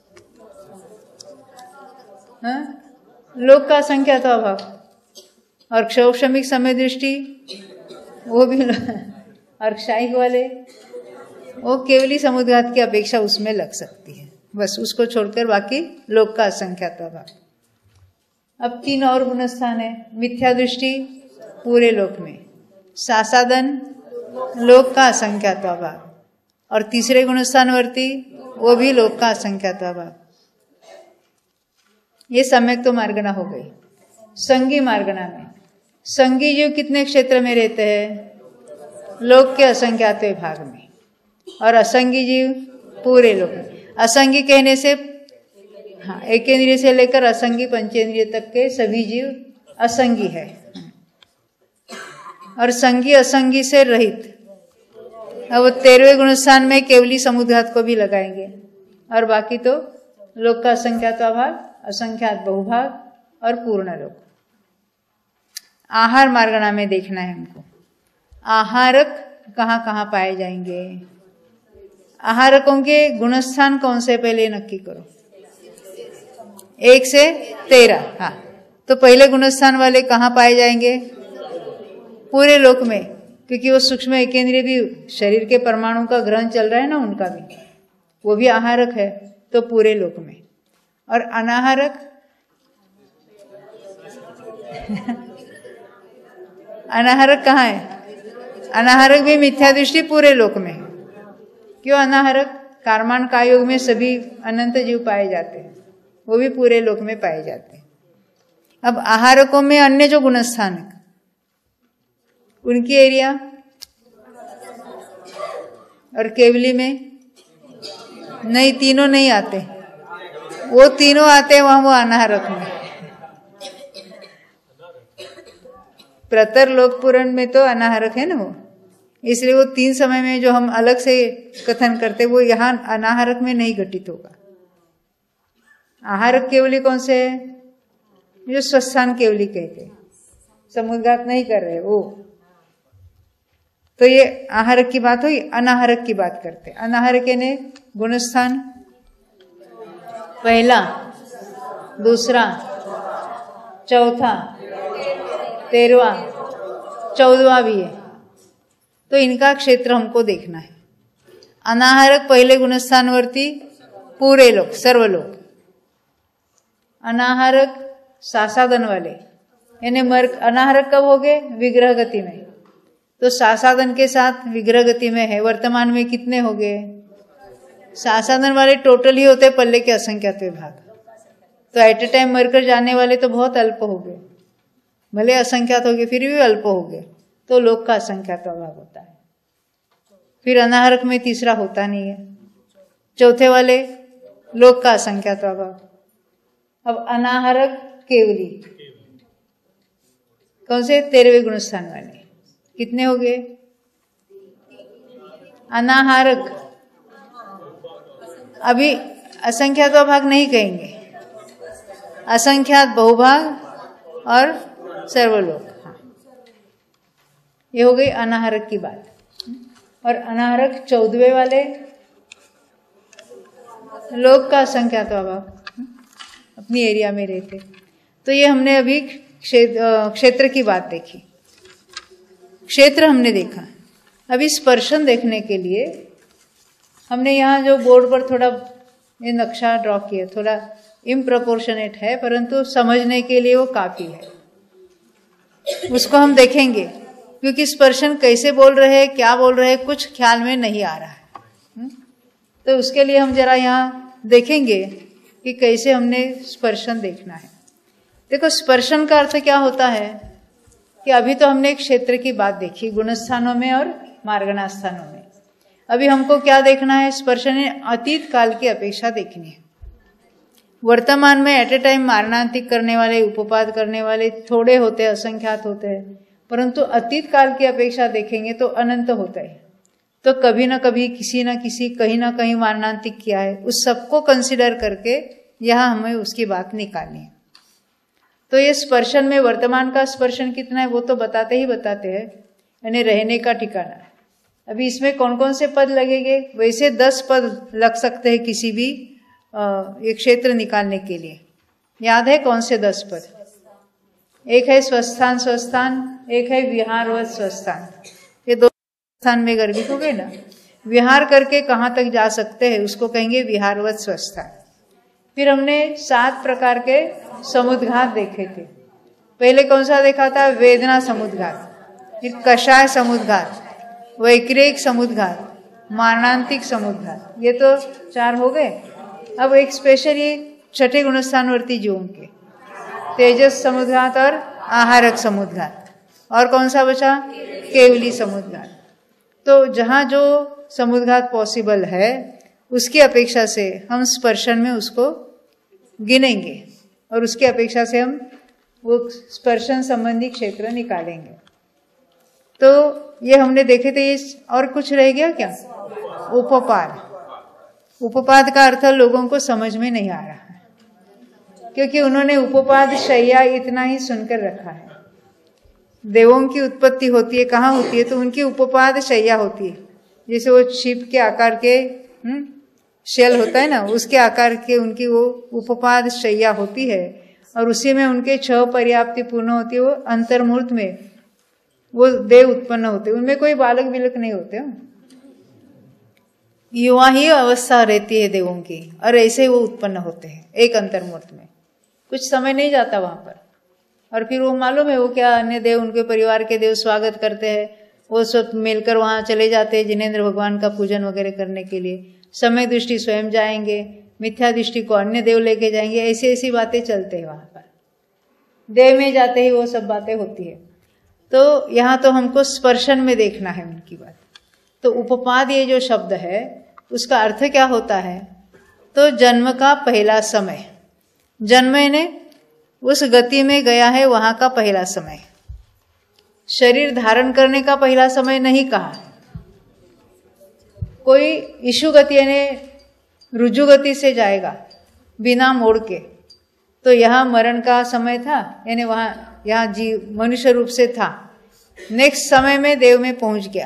हाँ? लोक का असंख्यातवा भाग और क्षौक्षमिक समय दृष्टि वो भी और क्षायिक वाले वो केवली समुद्घात की अपेक्षा उसमें लग सकती है, बस उसको छोड़कर बाकी लोक का असंख्यातवा भाग। अब 3 और गुणस्थान है। मिथ्या दृष्टि पूरे लोक में, सासादन लोक का असंख्यातवा भाग और तीसरे गुणस्थानवर्ती वो भी लोक का असंख्यातवा भाग। ये सम्यक तो मार्गणा हो गई। संगी मार्गणा में संगी जीव कितने क्षेत्र में रहते हैं? लोक के असंख्यात भाग में और असंगी जीव पूरे लोक में। असंगी कहने से हाँ, एकेंद्रिय से लेकर असंगी पंचेंद्रिय तक के सभी जीव असंगी है और संगी असंगी से रहित। अब 13वें गुणस्थान में केवली समुद्घात को भी लगाएंगे और बाकी तो लोक का असंख्यातवा भाग, असंख्यात बहुभाग और पूर्ण लोक। आहार मार्गणा में देखना है हमको। आहारक कहाँ कहाँ पाए जाएंगे? आहारकों के गुणस्थान कौन से पहले नक्की करो। 1 से 13। हाँ, तो पहले गुणस्थान वाले कहाँ पाए जाएंगे? पूरे लोक में, क्योंकि वो सूक्ष्म एकेंद्रिय भी शरीर के परमाणु का ग्रहण चल रहा है ना, उनका भी वो भी आहारक है, तो पूरे लोक में। और अनाहारक अनाहारक कहाँ है? अनाहारक भी मिथ्या दृष्टि पूरे लोक में। क्यों अनाहारक? कारमान कायोग में सभी अनंत जीव पाए जाते हैं, वो भी पूरे लोक में पाए जाते हैं। अब आहारकों में अन्य जो गुणस्थान उनकी एरिया और केवली में नहीं, तीनों नहीं आते, वो तीनों आते हैं वहां वो अनाहारक में। प्रतर लोक पुराण में तो अनाहारक है ना वो, इसलिए वो 3 समय में जो हम अलग से कथन करते वो यहाँ अनाहारक में नहीं घटित होगा। आहारक केवली कौन से है? जो स्वस्थान केवली कहते, समुद्घात नहीं कर रहे वो, तो ये आहारक की बात हुई। अनाहारक की बात करते। अनाहारक ने गुणस्थान पहला, दूसरा, चौथा, 13वां, 14वां भी है, तो इनका क्षेत्र हमको देखना है। अनाहारक पहले गुणस्थानवर्ती पूरे लोक, सर्वलोक। अनाहारक सासादन वाले, यानी अनाहारक कब हो गए? विग्रह गति में। तो सासादन के साथ विग्रह गति में है। वर्तमान में कितने हो गए? सासादन वाले टोटल ही होते पल्ले के असंख्यात विभाग, तो एट ए टाइम मरकर जाने वाले तो बहुत अल्प हो गए। भले असंख्यात हो गए फिर भी अल्प हो गए तो लोक का असंख्यात अभाव होता है। फिर अनाहरक में तीसरा होता नहीं है, चौथे वाले लोक का असंख्यात अभाव। अब अनाहरक केवली कौन से 13वें गुण स्थान वाले कितने हो गए? अनाहारक अभी असंख्यात भाग नहीं कहेंगे, असंख्यात बहुभाग और सर्वलोक। हाँ, ये हो गई अनाहारक की बात। और अनाहारक 14वें वाले लोक का असंख्यात भाग अपनी एरिया में रहते। तो ये हमने अभी क्षेत्र की बात देखी, क्षेत्र हमने देखा। अभी स्पर्शन देखने के लिए हमने यहाँ जो बोर्ड पर थोड़ा ये नक्शा ड्रॉ किया, थोड़ा इम्प्रपोर्शनेट है परंतु समझने के लिए वो काफी है। उसको हम देखेंगे क्योंकि स्पर्शन कैसे बोल रहे हैं, क्या बोल रहे हैं, कुछ ख्याल में नहीं आ रहा है। तो उसके लिए हम जरा यहाँ देखेंगे कि कैसे हमने स्पर्शन देखना है। देखो स्पर्शन का अर्थ क्या होता है कि अभी तो हमने एक क्षेत्र की बात देखी गुणस्थानों में और मार्गणास्थानों में। अभी हमको क्या देखना है? स्पर्शन अतीत काल की अपेक्षा देखनी है। वर्तमान में एट ए टाइम मारणांतिक करने वाले, उपपाद करने वाले थोड़े होते हैं, असंख्यात होते हैं, परंतु अतीत काल की अपेक्षा देखेंगे तो अनंत होता है। तो कभी ना कभी किसी ना किसी कहीं ना कहीं मारणांतिक किया है, उस सबको कंसिडर करके यहाँ हमें उसकी बात निकालनी है। तो ये स्पर्शन में वर्तमान का स्पर्शन कितना है वो तो बताते ही बताते हैं, यानी रहने का ठिकाना। अभी इसमें कौन कौन से पद लगेंगे? वैसे 10 पद लग सकते हैं किसी भी एक क्षेत्र निकालने के लिए। याद है कौन से 10 पद? एक है स्वस्थान स्वस्थान, एक है विहारवत स्वस्थान। ये 2 स्थान में गर्भित हो गए ना, विहार करके कहाँ तक जा सकते हैं उसको कहेंगे विहारवत स्वस्थान। फिर हमने 7 प्रकार के समुद्घात देखे थे। पहले कौन सा देखा था? वेदना समुद्घात, फिर कषाय समुद्घात, वैक्रिक समुद्घात, मारणांतिक समुद्घात। ये तो 4 हो गए। अब एक स्पेशल ये 6ठे गुणस्थानवर्ती जीवों के तेजस समुद्घात और आहारक समुद्घात। और कौन सा बचा? केवली समुद्घात। तो जहाँ जो समुद्घात पॉसिबल है उसकी अपेक्षा से हम स्पर्शन में उसको गिनेंगे और उसकी अपेक्षा से हम वो स्पर्शन संबंधी क्षेत्र निकालेंगे। तो ये हमने देखे थे। और कुछ रह गया क्या? उपपाद। उपपाद का अर्थ लोगों को समझ में नहीं आ रहा है क्योंकि उन्होंने उपपाद शैया इतना ही सुनकर रखा है। देवों की उत्पत्ति होती है, कहाँ होती है? तो उनकी उपपाद शैया होती है। जैसे वो छिप के आकार के शेल होता है ना, उसके आकार के उनकी वो उपपाद शैया होती है और उसी में उनके 6 पर्याप्ति पूर्ण होती है। वो अंतर्मुहूर्त में वो देव उत्पन्न होते, उनमें कोई बालक बिलक नहीं होते। युवा ही अवस्था रहती है देवों की और ऐसे वो उत्पन्न होते हैं एक अंतर्मुहूर्त में, कुछ समय नहीं जाता वहां पर। और फिर वो मालूम है वो क्या अन्य देव, उनके परिवार के देव स्वागत करते हैं, वो सब मिलकर वहां चले जाते हैं जिनेंद्र भगवान का पूजन वगैरह करने के लिए। समय दृष्टि स्वयं जाएंगे, मिथ्या दृष्टि को अन्य देव लेके जाएंगे, ऐसी ऐसी बातें चलते हैं वहां पर। देव में जाते ही वो सब बातें होती है। तो यहाँ तो हमको स्पर्शन में देखना है उनकी बात। तो उपपाद ये जो शब्द है उसका अर्थ क्या होता है? तो जन्म का पहला समय, जन्म ने उस गति में गया है वहां का पहला समय। शरीर धारण करने का पहला समय नहीं कहा। कोई इशु गति यानी रुजु गति से जाएगा बिना मोड़ के, तो यहाँ मरण का समय था, यानी वहां यहाँ जीव मनुष्य रूप से था, नेक्स्ट समय में देव में पहुंच गया,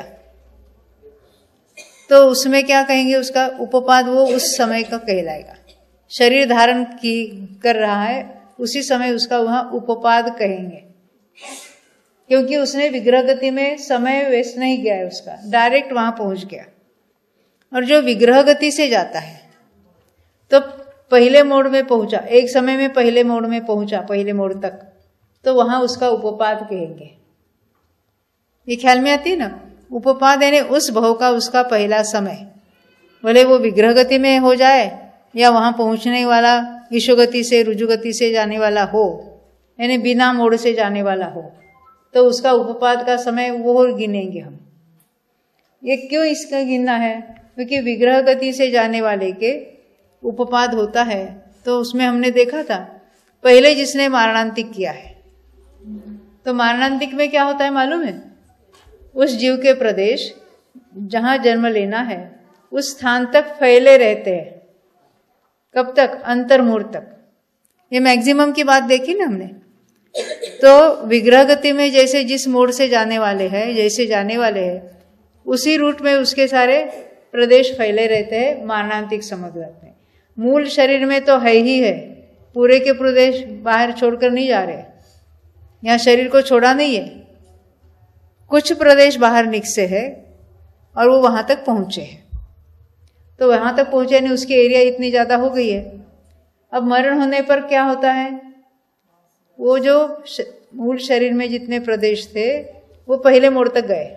तो उसमें क्या कहेंगे? उसका उपपाद वो उस समय का कहलाएगा। शरीर धारण की कर रहा है उसी समय उसका वहां उपपाद कहेंगे, क्योंकि उसने विग्रह गति में समय वेस्ट नहीं किया है, उसका डायरेक्ट वहां पहुंच गया। और जो विग्रह गति से जाता है तो पहले मोड़ में पहुंचा, एक समय में पहले मोड़ में पहुंचा, पहले मोड़ तक, तो वहां उसका उपपाद कहेंगे। ये ख्याल में आती है ना? उपपाद यानी उस भव का उसका पहला समय, भले वो विग्रह गति में हो जाए या वहां पहुंचने वाला ईशो गति से रुजु गति से जाने वाला हो, यानी बिना मोड़ से जाने वाला हो, तो उसका उपपाद का समय वो गिनेंगे हम। ये क्यों इसका गिनना है? क्योंकि विग्रह गति से जाने वाले के उपपाद होता है। तो उसमें हमने देखा था पहले जिसने मारणांतिक किया है, तो मारणांतिक में क्या होता है मालूम है? उस जीव के प्रदेश जहां जन्म लेना है उस स्थान तक फैले रहते हैं। कब तक? अंतर्मुहूर्त तक। ये मैक्सिमम की बात देखी ना हमने। तो विग्रह गति में जैसे जिस मोड़ से जाने वाले हैं, जैसे जाने वाले हैं, उसी रूट में उसके सारे प्रदेश फैले रहते हैं, मारणांतिक समझ जाते हैं। मूल शरीर में तो है ही है, पूरे के प्रदेश बाहर छोड़कर नहीं जा रहे, यहाँ शरीर को छोड़ा नहीं है, कुछ प्रदेश बाहर निकसे है और वो वहां तक पहुंचे हैं। तो वहां तक पहुंचे नहीं, उसकी एरिया इतनी ज्यादा हो गई है। अब मरण होने पर क्या होता है? वो जो मूल शरीर में जितने प्रदेश थे वो पहले मोड़ तक गए,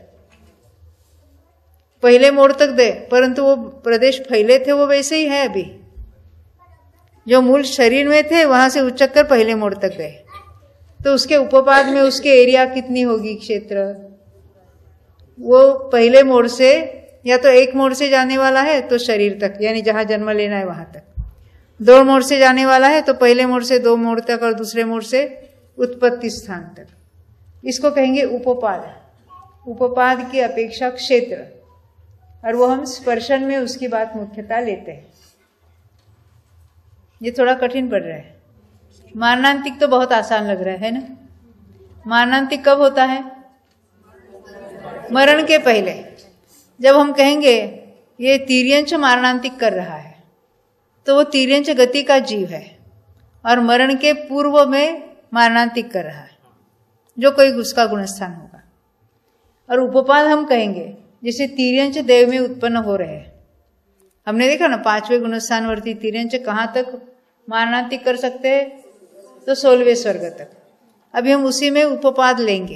पहले मोड़ तक गए, परंतु वो प्रदेश फैले थे वो वैसे ही है। अभी जो मूल शरीर में थे वहां से उचक कर पहले मोड़ तक गए। तो उसके उपपाद में उसके एरिया कितनी होगी? क्षेत्र वो पहले मोड़ से, या तो एक मोड़ से जाने वाला है तो शरीर तक, यानी जहां जन्म लेना है वहां तक। दो मोड़ से जाने वाला है तो पहले मोड़ से दो मोड़ तक और दूसरे मोड़ से उत्पत्ति स्थान तक। इसको कहेंगे उपपाद। उपपाद की अपेक्षा क्षेत्र, और वो हम स्पर्शन में उसकी बात मुख्यतः लेते हैं। ये थोड़ा कठिन पड़ रहा है। मारणांतिक तो बहुत आसान लग रहा है ना। मारणांतिक कब होता है? मरण के पहले। जब हम कहेंगे ये तिर्यंच मारणांतिक कर रहा है, तो वो तिर्यंच गति का जीव है और मरण के पूर्व में मारणांतिक कर रहा है, जो कोई उसका गुणस्थान होगा। और उपपाद हम कहेंगे जैसे तिर्यंच देव में उत्पन्न हो रहे हैं। हमने देखा ना 5वें गुणस्थानवर्ती तिर्यंच कहाँ तक मारणांतिक कर सकते हैं? तो 16वें स्वर्ग तक। अभी हम उसी में उपपाद लेंगे,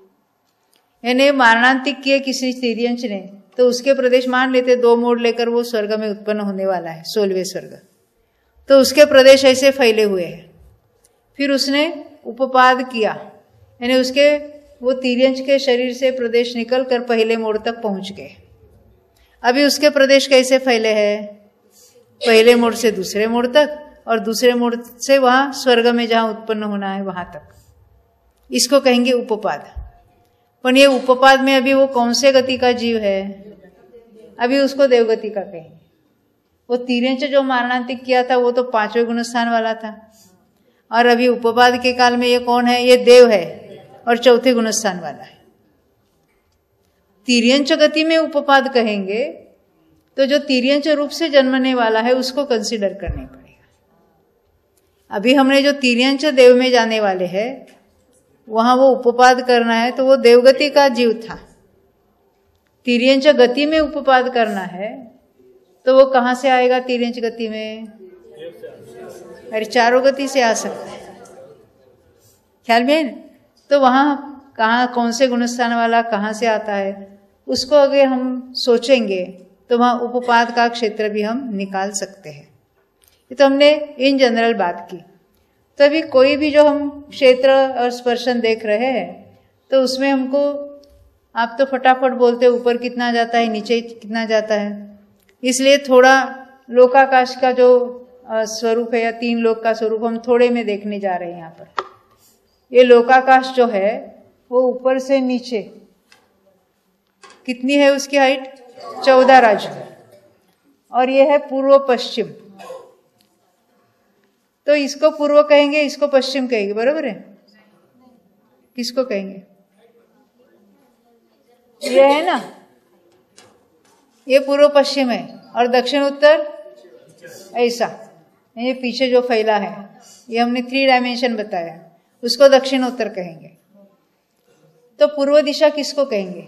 यानी मारणांतिक किए किसी तिर्यंच ने, तो उसके प्रदेश मान लेते 2 मोड़ लेकर वो स्वर्ग में उत्पन्न होने वाला है, 16वें स्वर्ग। तो उसके प्रदेश ऐसे फैले हुए हैं। फिर उसने उपपाद किया, यानी उसके वो तिर्यंच के शरीर से प्रदेश निकल कर पहले मोड़ तक पहुंच गए। अभी उसके प्रदेश कैसे फैले हैं? पहले मोड़ से दूसरे मोड़ तक और दूसरे मोड़ से वहां स्वर्ग में जहां उत्पन्न होना है वहां तक। इसको कहेंगे उपपाद। पर ये उपपाद में अभी वो कौन से गति का जीव है? अभी उसको देवगति का कहेंगे। वो तिर्यंच जो मारणांतिक किया था वो तो 5वें गुणस्थान वाला था, और अभी उपपाद के काल में ये कौन है? ये देव है और 4थे गुणस्थान वाला है। तिर्यंच गति में उपपाद कहेंगे तो जो तिर्यंच रूप से जन्मने वाला है उसको कंसीडर करने पड़ेगा। अभी हमने जो तिर्यंच देव में जाने वाले हैं वहां वो उपपाद करना है, तो वो देवगति का जीव था। तिर्यंच गति में उपपाद करना है तो वो कहां से आएगा? तिर्यंच गति में? अरे चारों गति से आ सकता है, ख्याल में है ना? तो वहां कहाँ कौन से गुणस्थान वाला कहाँ से आता है उसको अगर हम सोचेंगे तो वहां उपपाद का क्षेत्र भी हम निकाल सकते हैं। ये तो हमने इन जनरल बात की। तो अभी कोई भी जो हम क्षेत्र और स्पर्शन देख रहे हैं तो उसमें हमको, आप तो फटाफट बोलते ऊपर कितना जाता है नीचे कितना जाता है, इसलिए थोड़ा लोकाकाश का जो स्वरूप है या 3 लोक का स्वरूप हम थोड़े में देखने जा रहे हैं। यहाँ पर ये लोकाकाश जो है वो ऊपर से नीचे कितनी है उसकी हाइट? 14 राजु, और ये है पूर्व पश्चिम। तो इसको पूर्व कहेंगे, इसको पश्चिम कहेंगे, बरोबर है? किसको कहेंगे? ये है ना, ये पूर्व पश्चिम है और दक्षिण उत्तर ऐसा, ये पीछे जो फैला है ये हमने 3 डायमेंशन बताया, उसको दक्षिण उत्तर कहेंगे। तो पूर्व दिशा किसको कहेंगे?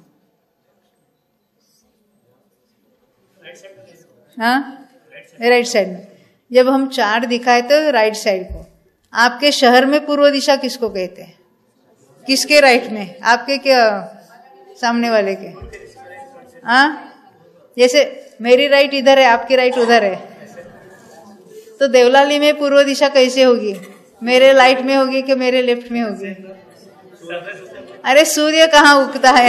हाँ, राइट साइड में। जब हम 4 दिखाए तो राइट साइड को। आपके शहर में पूर्व दिशा किसको कहते हैं? किसके राइट में? आपके क्या सामने वाले के? हाँ, जैसे मेरी राइट इधर है, आपकी राइट उधर है, तो देवलाली में पूर्व दिशा कैसे होगी? मेरे लाइट में होगी कि मेरे लेफ्ट में होगी? अरे सूर्य कहाँ उगता है?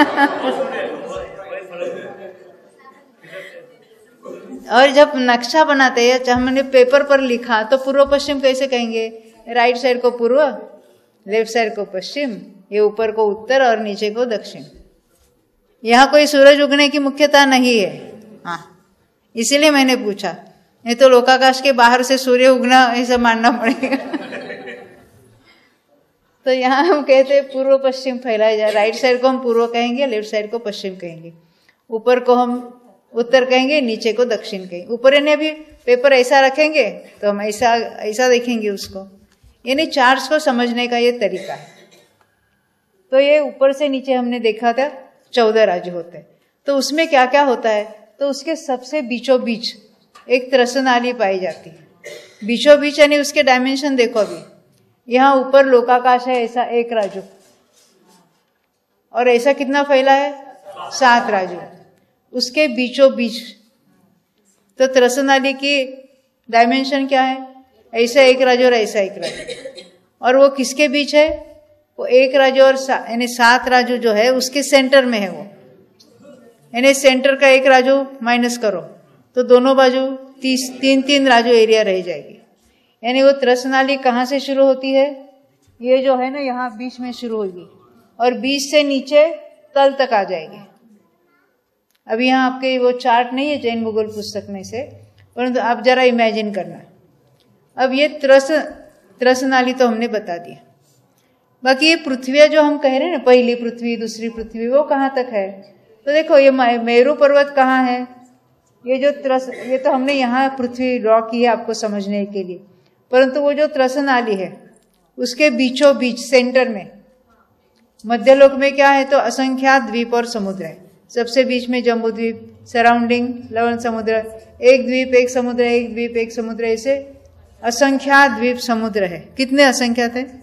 और जब नक्शा बनाते हैं, जब हमने पेपर पर लिखा तो पूर्व पश्चिम कैसे कहेंगे? राइट साइड को पूर्व, लेफ्ट साइड को पश्चिम, ये ऊपर को उत्तर और नीचे को दक्षिण। यहाँ कोई सूरज उगने की मुख्यता नहीं है। हाँ, इसीलिए मैंने पूछा, नहीं तो लोकाकाश के बाहर से सूर्य उगना ऐसा मानना पड़ेगा। तो यहाँ हम कहते हैं पूर्व पश्चिम फैलाया जाए। राइट साइड को हम पूर्व कहेंगे, लेफ्ट साइड को पश्चिम कहेंगे, ऊपर को हम उत्तर कहेंगे, नीचे को दक्षिण कहेंगे। ऊपर यानी अभी पेपर ऐसा रखेंगे तो हम ऐसा ऐसा देखेंगे उसको, यानी चार्ट्स को समझने का ये तरीका है। तो ये ऊपर से नीचे हमने देखा था 14 राज्य होते हैं। तो उसमें क्या क्या होता है? तो उसके सबसे बीचों बीच एक त्रसनाली पाई जाती है। बीचों बीच यानी उसके डायमेंशन देखो। अभी यहाँ ऊपर लोकाकाश है, ऐसा एक राजू, और ऐसा कितना फैला है? 7 राजू। उसके बीचों बीच तो त्रसनाली की डायमेंशन क्या है? ऐसा एक राजू और ऐसा एक राजू। और वो किसके बीच है? वो एक राजू और यानी 7 राजू जो है उसके सेंटर में है वो, यानी सेंटर का एक राजू माइनस करो तो दोनों बाजू 3 राजू एरिया रह जाएगी। यानी वो त्रसनाली कहाँ से शुरू होती है? ये जो है ना, यहाँ बीच में शुरू होगी और बीच से नीचे तल तक आ जाएगी। अभी यहाँ आपके वो चार्ट नहीं है जैन भूगोल पुस्तक में से, परंतु आप जरा इमेजिन करना। अब ये त्रसनाली तो हमने बता दिया। बाकी ये पृथ्वी जो हम कह रहे हैं ना, पहली पृथ्वी, दूसरी पृथ्वी, वो कहाँ तक है? तो देखो ये मेरू पर्वत कहाँ है? ये तो हमने यहाँ पृथ्वी ड्रॉ की है आपको समझने के लिए, परंतु वो जो त्रसनाली है उसके बीचों बीच सेंटर में मध्यलोक में क्या है? तो असंख्यात द्वीप और समुद्र है। सबसे बीच में जम्बू द्वीप, सराउंडिंग लवण समुद्र, एक द्वीप एक समुद्र, एक द्वीप एक समुद्र, ऐसे असंख्यात द्वीप समुद्र है। कितने असंख्यात है?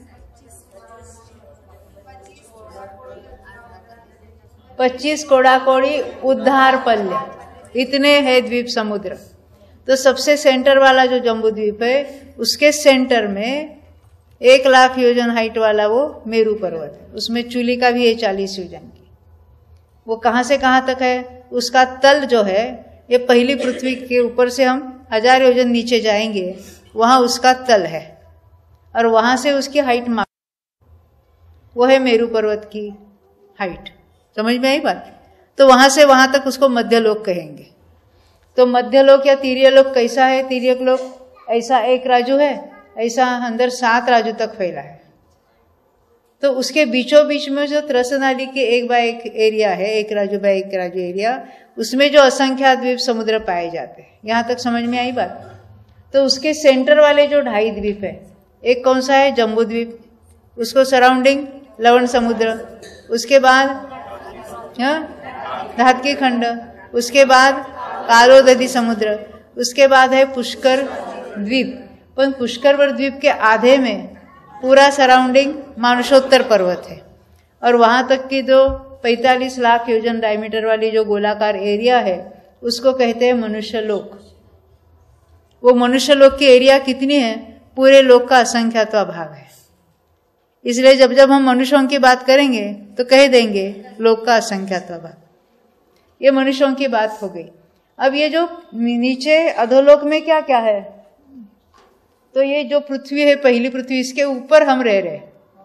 25 कोड़ाकोड़ी उद्धार पल्ले, इतने है द्वीप समुद्र। तो सबसे सेंटर वाला जो जम्बू द्वीप है उसके सेंटर में 1 लाख योजन हाइट वाला वो मेरू पर्वत है। उसमें चूली का भी है 40 योजन की। वो कहाँ से कहाँ तक है? उसका तल जो है, ये पहली पृथ्वी के ऊपर से हम 1000 योजन नीचे जाएंगे, वहां उसका तल है और वहां से उसकी हाइट माप, वो है मेरू पर्वत की हाइट। समझ में आई बात? तो वहां से वहां तक उसको मध्यलोक कहेंगे। तो मध्यलोक या तिर्यलोक कैसा है? तिर्यक ऐसा एक राजू है, ऐसा अंदर 7 राजू तक फैला है। तो उसके बीचों बीच में जो त्रसनाली के 1 बाय 1 एरिया है, 1 राजू बाय 1 राजू एरिया, उसमें जो असंख्यात द्वीप समुद्र पाए जाते हैं। यहां तक समझ में आई बात? तो उसके सेंटर वाले जो 2.5 द्वीप है, एक कौन सा है? जम्बू द्वीप, उसको सराउंडिंग लवण समुद्र, उसके बाद धातकी खंड, उसके बाद कालोदधी समुद्र, उसके बाद है पुष्कर द्वीप। पर पुष्कर द्वीप के आधे में पूरा सराउंडिंग मानुषोत्तर पर्वत है और वहां तक की जो 45 लाख योजन डायमीटर वाली जो गोलाकार एरिया है उसको कहते हैं मनुष्य लोक। वो मनुष्य लोक की एरिया कितनी है? पूरे लोक का असंख्यातवां भाग है। इसलिए जब जब हम मनुष्यों की बात करेंगे तो कह देंगे लोक का असंख्यातवां भाग। ये मनुष्यों की बात हो गई। अब ये जो नीचे अधोलोक में क्या क्या है? तो ये जो पृथ्वी है, पहली पृथ्वी, इसके ऊपर हम रह रहे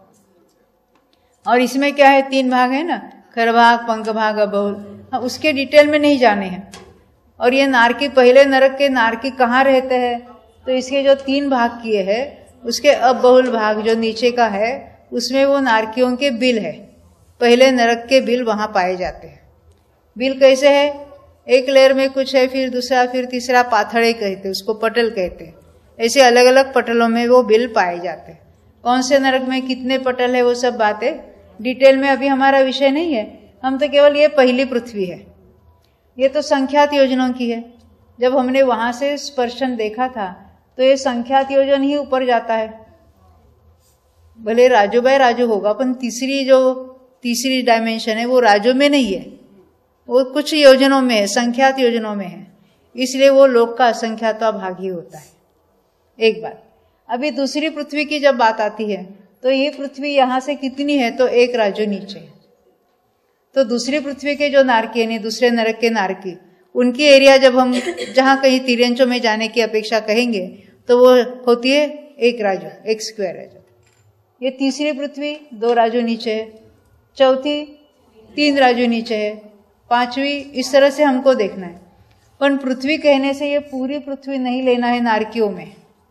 और इसमें क्या है? 3 भाग है ना, खर भाग, पंख भाग, अबहुल। हाँ, उसके डिटेल में नहीं जाने हैं। और ये नारकी, पहले नरक के नारकी कहाँ रहते हैं? तो इसके जो 3 भाग किए हैं उसके अबहुल भाग जो नीचे का है उसमें वो नारकियों के बिल है। पहले नरक के बिल वहां पाए जाते हैं। बिल कैसे है? एक लेयर में कुछ है, फिर दूसरा, फिर तीसरा, पाथड़े कहते हैं उसको, पटल कहते हैं। ऐसे अलग अलग पटलों में वो बिल पाए जाते हैं। कौन से नरक में कितने पटल है वो सब बातें डिटेल में अभी हमारा विषय नहीं है। हम तो केवल ये पहली पृथ्वी है, ये तो संख्यात योजनों की है। जब हमने वहां से स्पर्शन देखा था तो ये संख्यात योजन ही ऊपर जाता है। भले राजू बाय राजू होगा, पर तीसरी डायमेंशन है वो राजू में नहीं है, वो कुछ योजनों में है, संख्यात योजनों में है। इसलिए वो लोक का असंख्यातवां भाग ही होता है। एक बात। अभी दूसरी पृथ्वी की जब बात आती है तो ये पृथ्वी यहाँ से कितनी है, तो 1 राजू नीचे। तो दूसरी पृथ्वी के जो नारकी यानी दूसरे नरक के नारकी, उनकी एरिया जब हम जहाँ कहीं तिर्यंचों में जाने की अपेक्षा कहेंगे तो वो होती है 1 राजू, 1 स्क्वायर राजू। ये तीसरी पृथ्वी 2 राजू नीचे है, चौथी 3 राजू नीचे है, 5वीं, इस तरह से हमको देखना है। पर पृथ्वी कहने से ये पूरी पृथ्वी नहीं लेना है नारकियों में,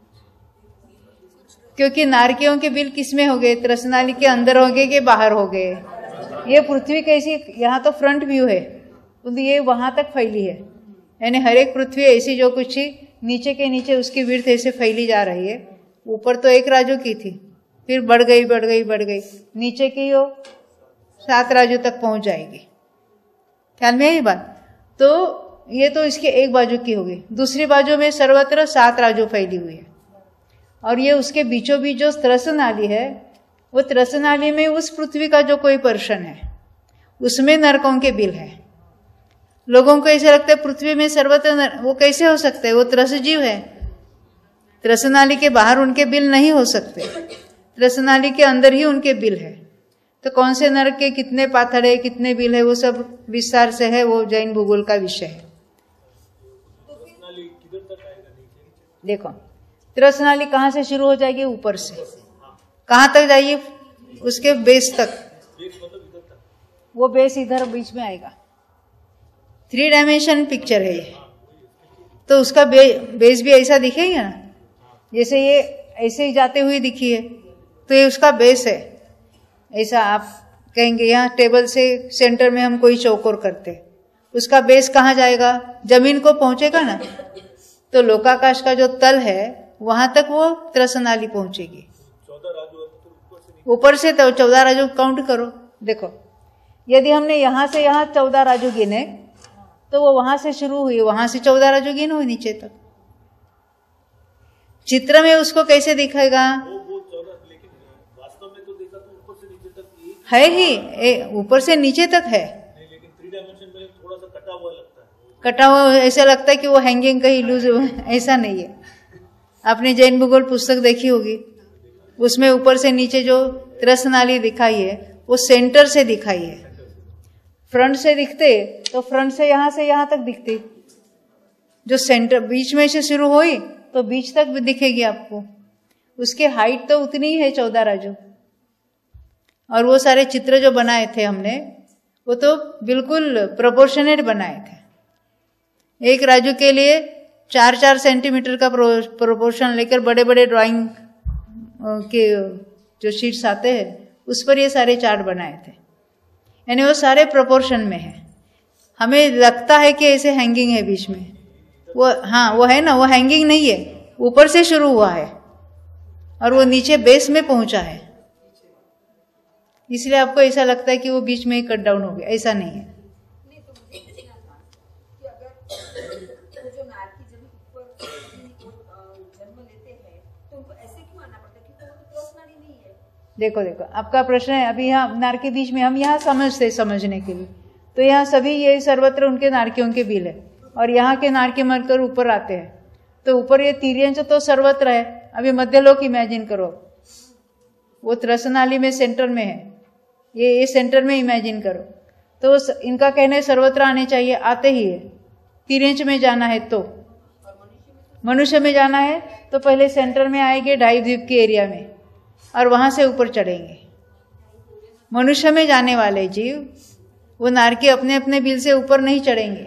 क्योंकि नारकियों के बिल किस में हो गए, त्रसनाली के अंदर हो गए कि बाहर हो गए। ये पृथ्वी कैसी, यहाँ तो फ्रंट व्यू है तो ये वहां तक फैली है, यानी हर एक पृथ्वी ऐसी जो कुछ ही नीचे के नीचे उसकी विड्थ ऐसे फैली जा रही है। ऊपर तो 1 राजू की थी, फिर बढ़ गई बढ़ गई बढ़ गई, नीचे की वो 7 राजू तक पहुंच जाएगी। ख्याल में है ये बात। तो ये तो इसके एक बाजू की होगी, दूसरी बाजू में सर्वत्र 7 राजू फैली हुई है। और ये उसके बीचों बीच जो त्रसनाली है, वो त्रसनाली में उस पृथ्वी का जो कोई पर्शन है उसमें नरकों के बिल है। लोगों को ऐसे लगता है पृथ्वी में सर्वत्र वो कैसे हो सकते है, वो त्रस जीव है, त्रसनाली के बाहर उनके बिल नहीं हो सकते, त्रसनाली के अंदर ही उनके बिल है। तो कौन से नरक के कितने पाथर है, कितने बिल है, वो सब विस्तार से है, वो जैन भूगोल का विषय है। देखो त्रसनाली कहाँ से शुरू हो जाएगी, ऊपर से कहाँ तक जाइए, उसके बेस तक, वो बेस इधर बीच में आएगा। 3 डायमेंशन पिक्चर है ये, तो उसका बेस भी ऐसा दिखेगा ना, जैसे ये ऐसे ही जाते हुए दिखी है, तो ये उसका बेस है। ऐसा आप कहेंगे यहाँ टेबल से सेंटर में हम कोई चौकोर करते, उसका बेस कहाँ जाएगा, जमीन को पहुंचेगा ना। तो लोकाकाश का जो तल है वहां तक वो त्रसनाली पहुंचेगी। ऊपर से तो 14 राजू काउंट करो। देखो यदि हमने यहाँ से यहाँ 14 राजू गिने तो वो वहां से शुरू हुई, वहां से 14 राजू गिनो नीचे तक। चित्र में उसको कैसे दिखेगा, है ही ऊपर से नीचे तक है, लेकिन 3 डायमेंशन में थोड़ा सा कटा हुआ लगता है, कटा हुआ ऐसा लगता है कि वो हैंगिंग कहीं लूज, ऐसा नहीं है। आपने जैन भूगोल पुस्तक देखी होगी, उसमें ऊपर से नीचे जो त्रसनाली दिखाई है वो सेंटर से दिखाई है। फ्रंट से दिखते तो फ्रंट से यहाँ तक दिखती, जो सेंटर बीच में से शुरू हुई तो बीच तक भी दिखेगी आपको। उसके हाइट तो उतनी ही है 14 राजू। और वो सारे चित्र जो बनाए थे हमने वो तो बिल्कुल प्रोपोर्शनेट बनाए थे। 1 राजू के लिए 4-4 सेंटीमीटर का प्रोपोर्शन लेकर बड़े बड़े ड्राइंग के जो शीट्स आते हैं उस पर ये सारे चार्ट बनाए थे, यानी वो सारे प्रोपोर्शन में है। हमें लगता है कि ऐसे हैंगिंग है बीच में, वो हाँ वो है ना, वो हैंगिंग नहीं है, ऊपर से शुरू हुआ है और वो नीचे बेस में पहुंचा है, इसलिए आपको ऐसा लगता है कि वो बीच में ही कट डाउन हो गया, ऐसा नहीं है। देखो देखो आपका प्रश्न है, अभी यहाँ नार के बीच में हम यहाँ समझने के लिए, तो यहाँ सभी ये सर्वत्र उनके नारकियों के बिल है और यहाँ के नारकी मरकर ऊपर आते हैं, तो ऊपर ये तिर्यंच तो सर्वत्र है। अभी मध्यलोक इमेजिन करो, वो त्रसनाली में सेंटर में है, ये सेंटर में इमेजिन करो, तो इनका कहने सर्वत्र आने चाहिए, आते ही है। तिर्यंच में जाना है तो मनुष्य में जाना है तो पहले सेंटर में आएंगे ढाई द्वीप के एरिया में और वहां से ऊपर चढ़ेंगे। मनुष्य में जाने वाले जीव वो नारकी अपने अपने बिल से ऊपर नहीं चढ़ेंगे,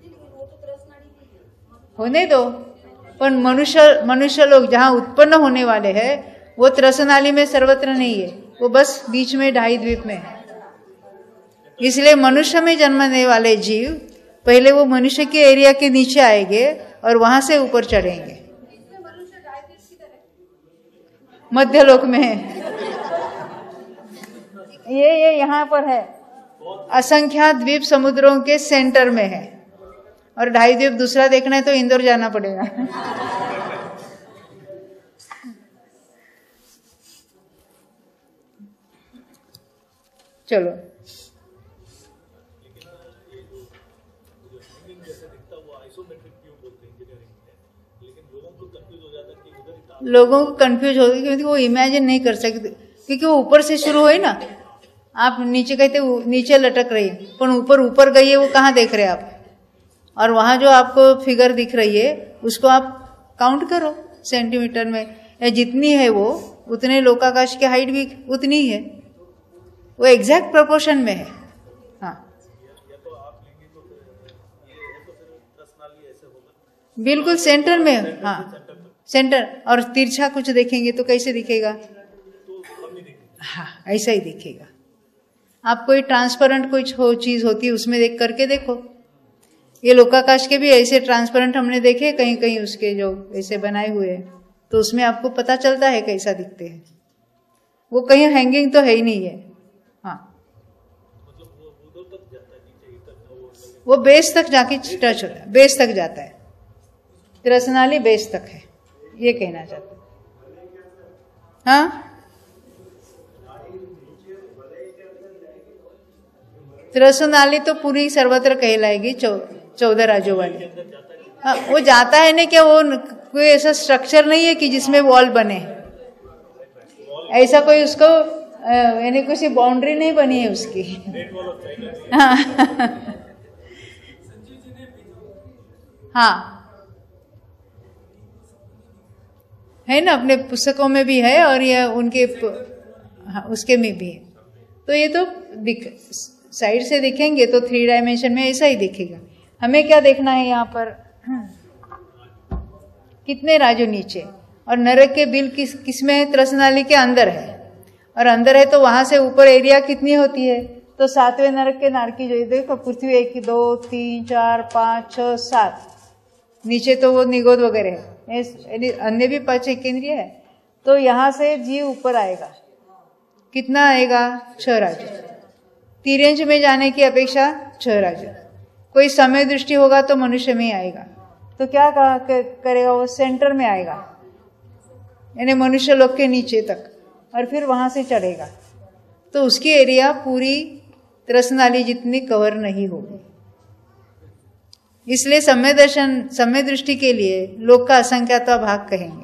होने दो। पर मनुष्य लोग जहाँ उत्पन्न होने वाले हैं वो त्रसनाली में सर्वत्र नहीं है, वो बस बीच में ढाई द्वीप में है। इसलिए मनुष्य में जन्मने वाले जीव पहले वो मनुष्य के एरिया के नीचे आएंगे और वहां से ऊपर चढ़ेंगे। मध्यलोक में है ये यहाँ पर है, असंख्यात द्वीप समुद्रों के सेंटर में है। और ढाई द्वीप दूसरा देखना है तो इंदौर जाना पड़ेगा। चलो जैसे दिखता वो आइसोमेट्रिक व्यू बोलते हैं इंजीनियरिंग में, लेकिन लोगों को कंफ्यूज हो जाता है कि उधर लोगों को कंफ्यूज हो गई, क्योंकि वो इमेजिन नहीं कर सकते, क्योंकि वो ऊपर से शुरू हुई ना। आप नीचे कहते नीचे लटक रही है, पर ऊपर ऊपर गई है, वो कहाँ देख रहे हैं आप? और वहाँ जो आपको फिगर दिख रही है उसको आप काउंट करो सेंटीमीटर में, या जितनी है वो उतने लोकाकाश की हाइट भी उतनी ही है, वो एग्जैक्ट प्रोपोर्शन में है। हाँ बिल्कुल सेंटर में, हाँ सेंटर। और तिरछा कुछ देखेंगे तो कैसे दिखेगा? हाँ ऐसा ही दिखेगा। आप कोई ट्रांसपेरेंट कुछ हो चीज होती है उसमें देख करके देखो, ये लोकाकाश के भी ऐसे ट्रांसपेरेंट हमने देखे कहीं कहीं, उसके जो ऐसे बनाए हुए हैं, तो उसमें आपको पता चलता है कैसा दिखते हैं। वो कहीं हैंगिंग तो है ही नहीं है। हाँ वो बेस तक जाके टच होता है, बेस तक जाता है, रसनाली बेस तक है, ये कहना चाहता हूँ। हाँ रसनाली तो पूरी सर्वत्र कहलाएगी 14 राज्यों वाली। हाँ वो जाता है ना, क्या वो कोई ऐसा स्ट्रक्चर नहीं है कि जिसमें वॉल बने, ऐसा कोई उसको यानी कुछ बाउंड्री नहीं बनी है उसकी। हाँ हाँ है ना, अपने पुस्तकों में भी है और ये उनके हाँ, उसके में भी है। तो ये तो साइड से दिखेंगे तो 3 डायमेंशन में ऐसा ही दिखेगा। हमें क्या देखना है यहाँ पर, कितने राजू नीचे, और नरक के बिल किस में है? त्रसनाली के अंदर है, और अंदर है तो वहां से ऊपर एरिया कितनी होती है? तो 7वें नरक के नारकी जो देखो, पृथ्वी 1 2 3 4 5 6 7, नीचे तो वो निगोद वगैरह है, अन्य भी 5 केंद्रीय है। तो यहाँ से जीव ऊपर आएगा, कितना आएगा? 6 राजू। तिर्यंच में जाने की अपेक्षा 6 राजू। कोई समय दृष्टि होगा तो मनुष्य में ही आएगा, तो क्या करेगा? वो सेंटर में आएगा, यानी मनुष्य लोक के नीचे तक, और फिर वहां से चढ़ेगा। तो उसकी एरिया पूरी रसनाली जितनी कवर नहीं होगी। इसलिए समय दृष्टि के लिए लोक का असंख्याता भाग कहेंगे।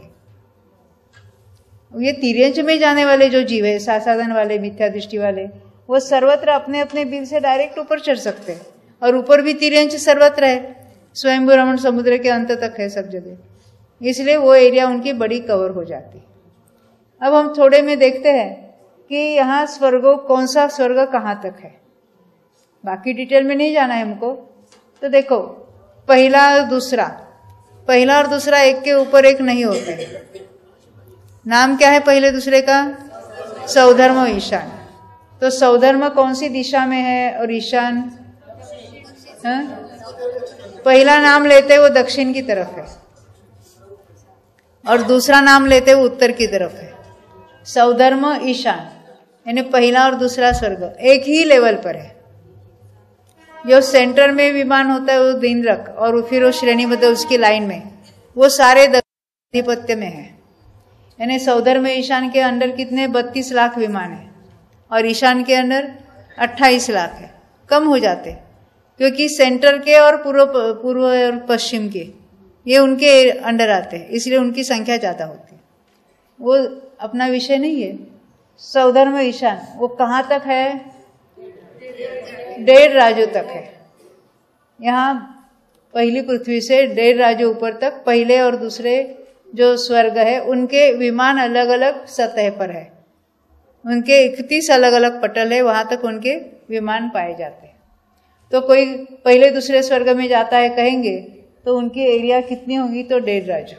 ये तिर्यंच में जाने वाले जो जीव है, सासाधन वाले, मिथ्या दृष्टि वाले, वो सर्वत्र अपने अपने बिल से डायरेक्ट ऊपर चढ़ सकते हैं, और ऊपर भी तिर्यंच सर्वत्र है, स्वयंभू रमण समुद्र के अंत तक है सब जगह, इसलिए वो एरिया उनकी बड़ी कवर हो जाती। अब हम थोड़े में देखते हैं कि यहाँ स्वर्गों, कौन सा स्वर्ग कहाँ तक है, बाकी डिटेल में नहीं जाना है हमको। तो देखो पहला और दूसरा एक के ऊपर एक नहीं होते हैं। नाम क्या है पहले दूसरे का? सौधर्म और ईशान। तो सौधर्म कौन सी दिशा में है और ईशान? पहला नाम लेते वो दक्षिण की तरफ है, और दूसरा नाम लेते वो उत्तर की तरफ है। सौधर्म ईशान यानी पहला और दूसरा स्वर्ग एक ही लेवल पर है। जो सेंटर में विमान होता है वो दिनरक, और फिर वो श्रेणीबद्ध उसकी लाइन में, वो सारे अधिपत्य में है। यानी सौधर्म ईशान के अंदर कितने 32 लाख विमान है, और ईशान के अंदर 28 लाख है। कम हो जाते क्योंकि सेंटर के और पूर्व और पश्चिम के ये उनके अंडर आते हैं, इसलिए उनकी संख्या ज्यादा होती है। वो अपना विषय नहीं है। सौधर्म ईशान वो कहाँ तक है? 1.5 राजू तक है। यहाँ पहली पृथ्वी से 1.5 राजू ऊपर तक पहले और दूसरे जो स्वर्ग है उनके विमान अलग अलग सतह पर है। उनके 31 अलग अलग पटल है, वहां तक उनके विमान पाए जाते हैं। तो कोई पहले दूसरे स्वर्ग में जाता है कहेंगे तो उनकी एरिया कितनी होगी? तो 1.5 राजू।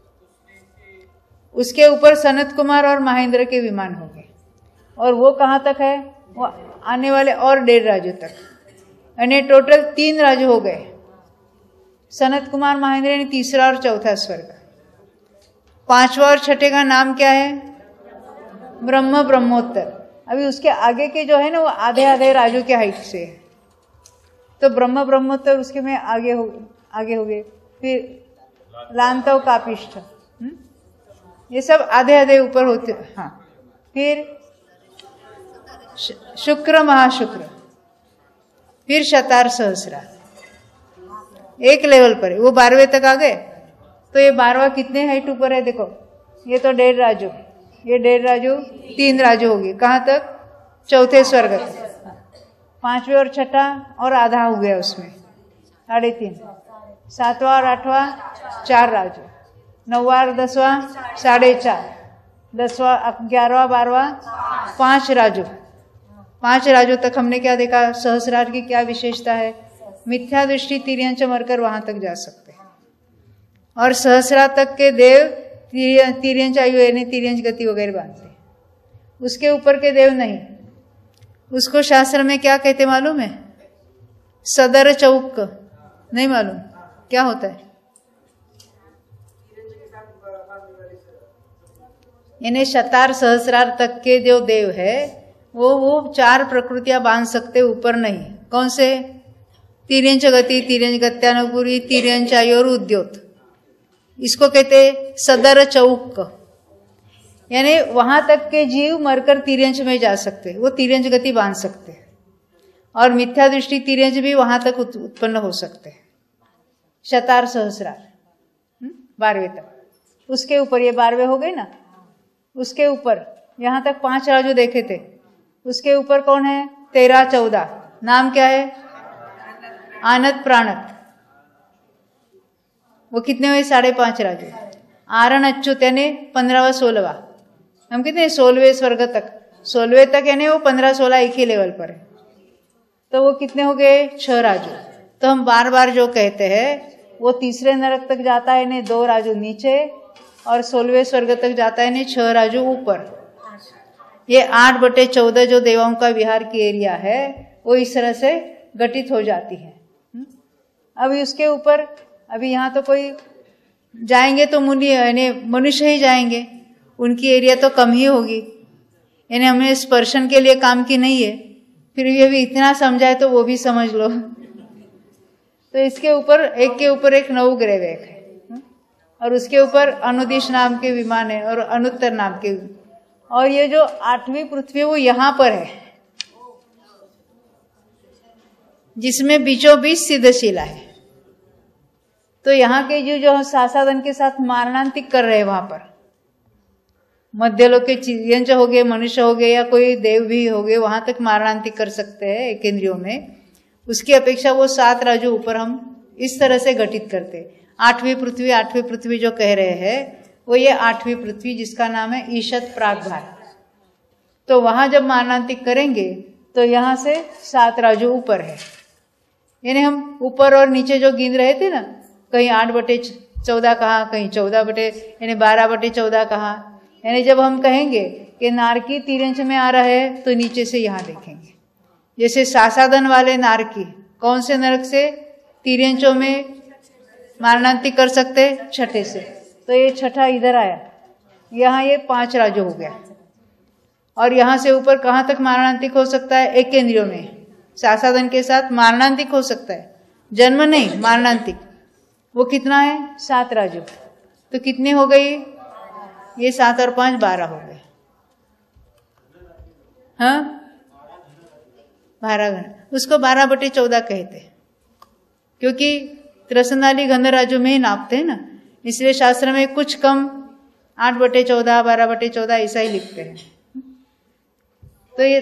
उसके ऊपर सनत कुमार और महेंद्र के विमान होंगे, और वो कहाँ तक है? वो आने वाले और 1.5 राजू तक, यानी टोटल 3 राजू हो गए। सनत कुमार महेंद्र यानी तीसरा और चौथा स्वर्ग। 5वां और 6ठे का नाम क्या है? ब्रह्म ब्रह्मोत्तर। अभी उसके आगे के जो है ना वो आधे आधे राजू के हाइट से है, तो ब्रह्म ब्रह्मोत्तर उसके में आगे हो गए। फिर लांतव कापिष्ठ, ये सब आधे आधे ऊपर होते। हाँ, फिर शुक्र महाशुक्र, फिर शतार सहस्रा, एक लेवल पर है। वो 12वें तक आ गए। तो ये 12वां कितने हाइट ऊपर है? देखो ये तो 1.5 राजू, ये 1.5 राजू, 3 राजू होगी। कहाँ तक? चौथे स्वर्ग तक। 5वें और छठा और आधा हो गया उसमें, 3.5। 7वां और 8वां 4 राजू, 9वां और 10वां 4.5, 10वां 11वां 12वां 5 राजू। 5 राजू तक हमने क्या देखा? सहस्रार की क्या विशेषता है? मिथ्या दृष्टि तिर्यंच मरकर वहां तक जा सकते हैं, और सहस्रा तक के देव तिर्यंच आयु यानी तिर्यंच गति वगैरह बांधते हैं। उसके ऊपर के देव नहीं। उसको शास्त्र में क्या कहते मालूम है? सदर चौक। नहीं मालूम क्या होता है? यानी शतार सहस्रार तक के जो देव है वो 4 प्रकृतियां बांध सकते, ऊपर नहीं। कौन से? तिर्यंच गति, तिर्यंच गत्यानुपूरी, तिर्यंच आयु और उद्योत। इसको कहते सदर चौक। यानी वहां तक के जीव मरकर तिर्यंच में जा सकते, वो तिर्यंच गति बांध सकते, और मिथ्या दृष्टि तिर्यंच भी वहां तक उत्पन्न हो सकते हैं। शतार सहस्रार 12वें तक। उसके ऊपर ये 12वें हो गए ना, उसके ऊपर यहां तक 5 राजू देखे थे। उसके ऊपर कौन है? 13 14। नाम क्या है? आनत प्राणत। वो कितने हुए? 5.5 राजू। आरण अच्युत यानी 15वां 16वां। हम कितने? 16वें स्वर्ग तक। 16वें तक यानी वो 15 16 एक ही लेवल पर है, तो वो कितने हो गए? 6 राजू। तो हम बार बार जो कहते हैं वो तीसरे नरक तक जाता है यानी 2 राजू नीचे, और 16वें स्वर्ग तक जाता है यानी 6 राजू ऊपर। ये 8/14 जो देवाओं का विहार की एरिया है वो इस तरह से गठित हो जाती है। अभी उसके ऊपर अभी यहाँ तो कोई जाएंगे तो मुनि यानी मनुष्य ही जाएंगे, उनकी एरिया तो कम ही होगी, यानी हमें स्पर्शन के लिए काम की नहीं है। फिर भी अभी इतना समझाए तो वो भी समझ लो। तो इसके ऊपर एक के ऊपर एक नवग्रह है, और उसके ऊपर अनुदिश नाम के विमान है और अनुत्तर नाम के, और ये जो 8वीं पृथ्वी वो यहाँ पर है, जिसमें बीचों बीच सिद्धशिला है। तो यहाँ के जो सासादन के साथ मारणांतिक कर रहे हैं, वहां पर मध्यलोक के चिरंज हो गए, मनुष्य हो गए, या कोई देव भी हो गए, वहां तक मारणांतिक कर सकते हैं एक इंद्रियों में। उसकी अपेक्षा वो 7 राजू ऊपर हम इस तरह से घटित करते। 8वीं पृथ्वी जो कह रहे हैं वो ये 8वीं पृथ्वी जिसका नाम है ईशत प्रागभार। तो वहां जब मारणांतिक करेंगे तो यहाँ से 7 राजू ऊपर है, यानी हम ऊपर और नीचे जो गिन रहे थे ना, कहीं 8/14 कहा, कहीं 12/14 कहा। यानी जब हम कहेंगे कि नारकी तिर्यंच में आ रहा है तो नीचे से यहाँ देखेंगे। जैसे सासादन वाले नारकी कौन से नरक से? तिर्यंचों में मारणांतिक कर सकते, 6ठे से। तो ये 6ठा इधर आया, यहाँ ये 5 राजू हो गया। और यहाँ से ऊपर कहाँ तक मारणांतिक हो सकता है? एक इंद्रियों में सासादन के साथ मारणांतिक हो सकता है, जन्म नहीं, मारणांतिक। वो कितना है? 7 राजू। तो कितने हो गई? ये 7 और 5 12 हो गए। हाँ, 12 गण। उसको 12/14 कहते, क्योंकि त्रसनाली गंध राजू में ही नापते हैं ना, इसलिए शास्त्र में कुछ कम 8/14 12/14 ऐसा ही लिखते हैं। तो ये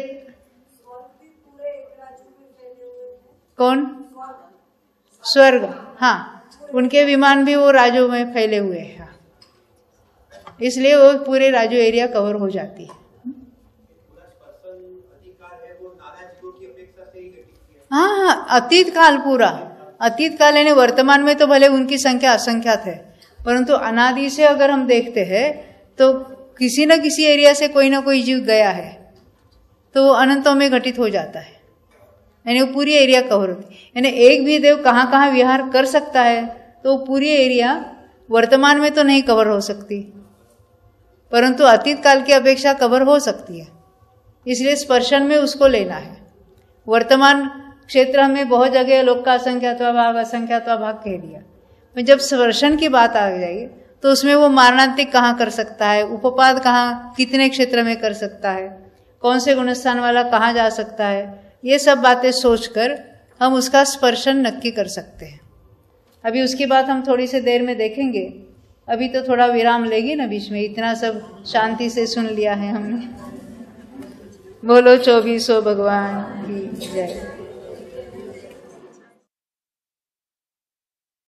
कौन? स्वर्ग, हाँ, उनके विमान भी वो राजू में फैले हुए हैं, इसलिए वो पूरे राजू एरिया कवर हो जाती है। हाँ, अतीत काल पूरा, अतीत काल यानी वर्तमान में तो भले उनकी संख्या असंख्यात है, परंतु अनादि से अगर हम देखते हैं तो किसी न किसी एरिया से कोई ना कोई जीव गया है, तो वो अनंतों में घटित हो जाता है, यानी वो पूरी एरिया कवर होती है। यानी एक भी देव कहाँ कहाँ विहार कर सकता है, तो पूरी एरिया वर्तमान में तो नहीं कवर हो सकती, परंतु अतीत काल की अपेक्षा कवर हो सकती है। इसलिए स्पर्शन में उसको लेना है। वर्तमान क्षेत्र में बहुत जगह लोक का असंख्यात्वा भाग कह दिया, पर जब स्पर्शन की बात आ जाएगी तो उसमें वो मारणांतिक कहाँ कर सकता है, उपपाद कहाँ कितने क्षेत्र में कर सकता है, कौन से गुणस्थान वाला कहाँ जा सकता है, ये सब बातें सोचकर हम उसका स्पर्शन नक्की कर सकते हैं। अभी उसकी बात हम थोड़ी सी देर में देखेंगे अभी तो थोड़ा विराम लेगी ना बीच में, इतना सब शांति से सुन लिया है हमने। बोलो 24 भगवान की जय।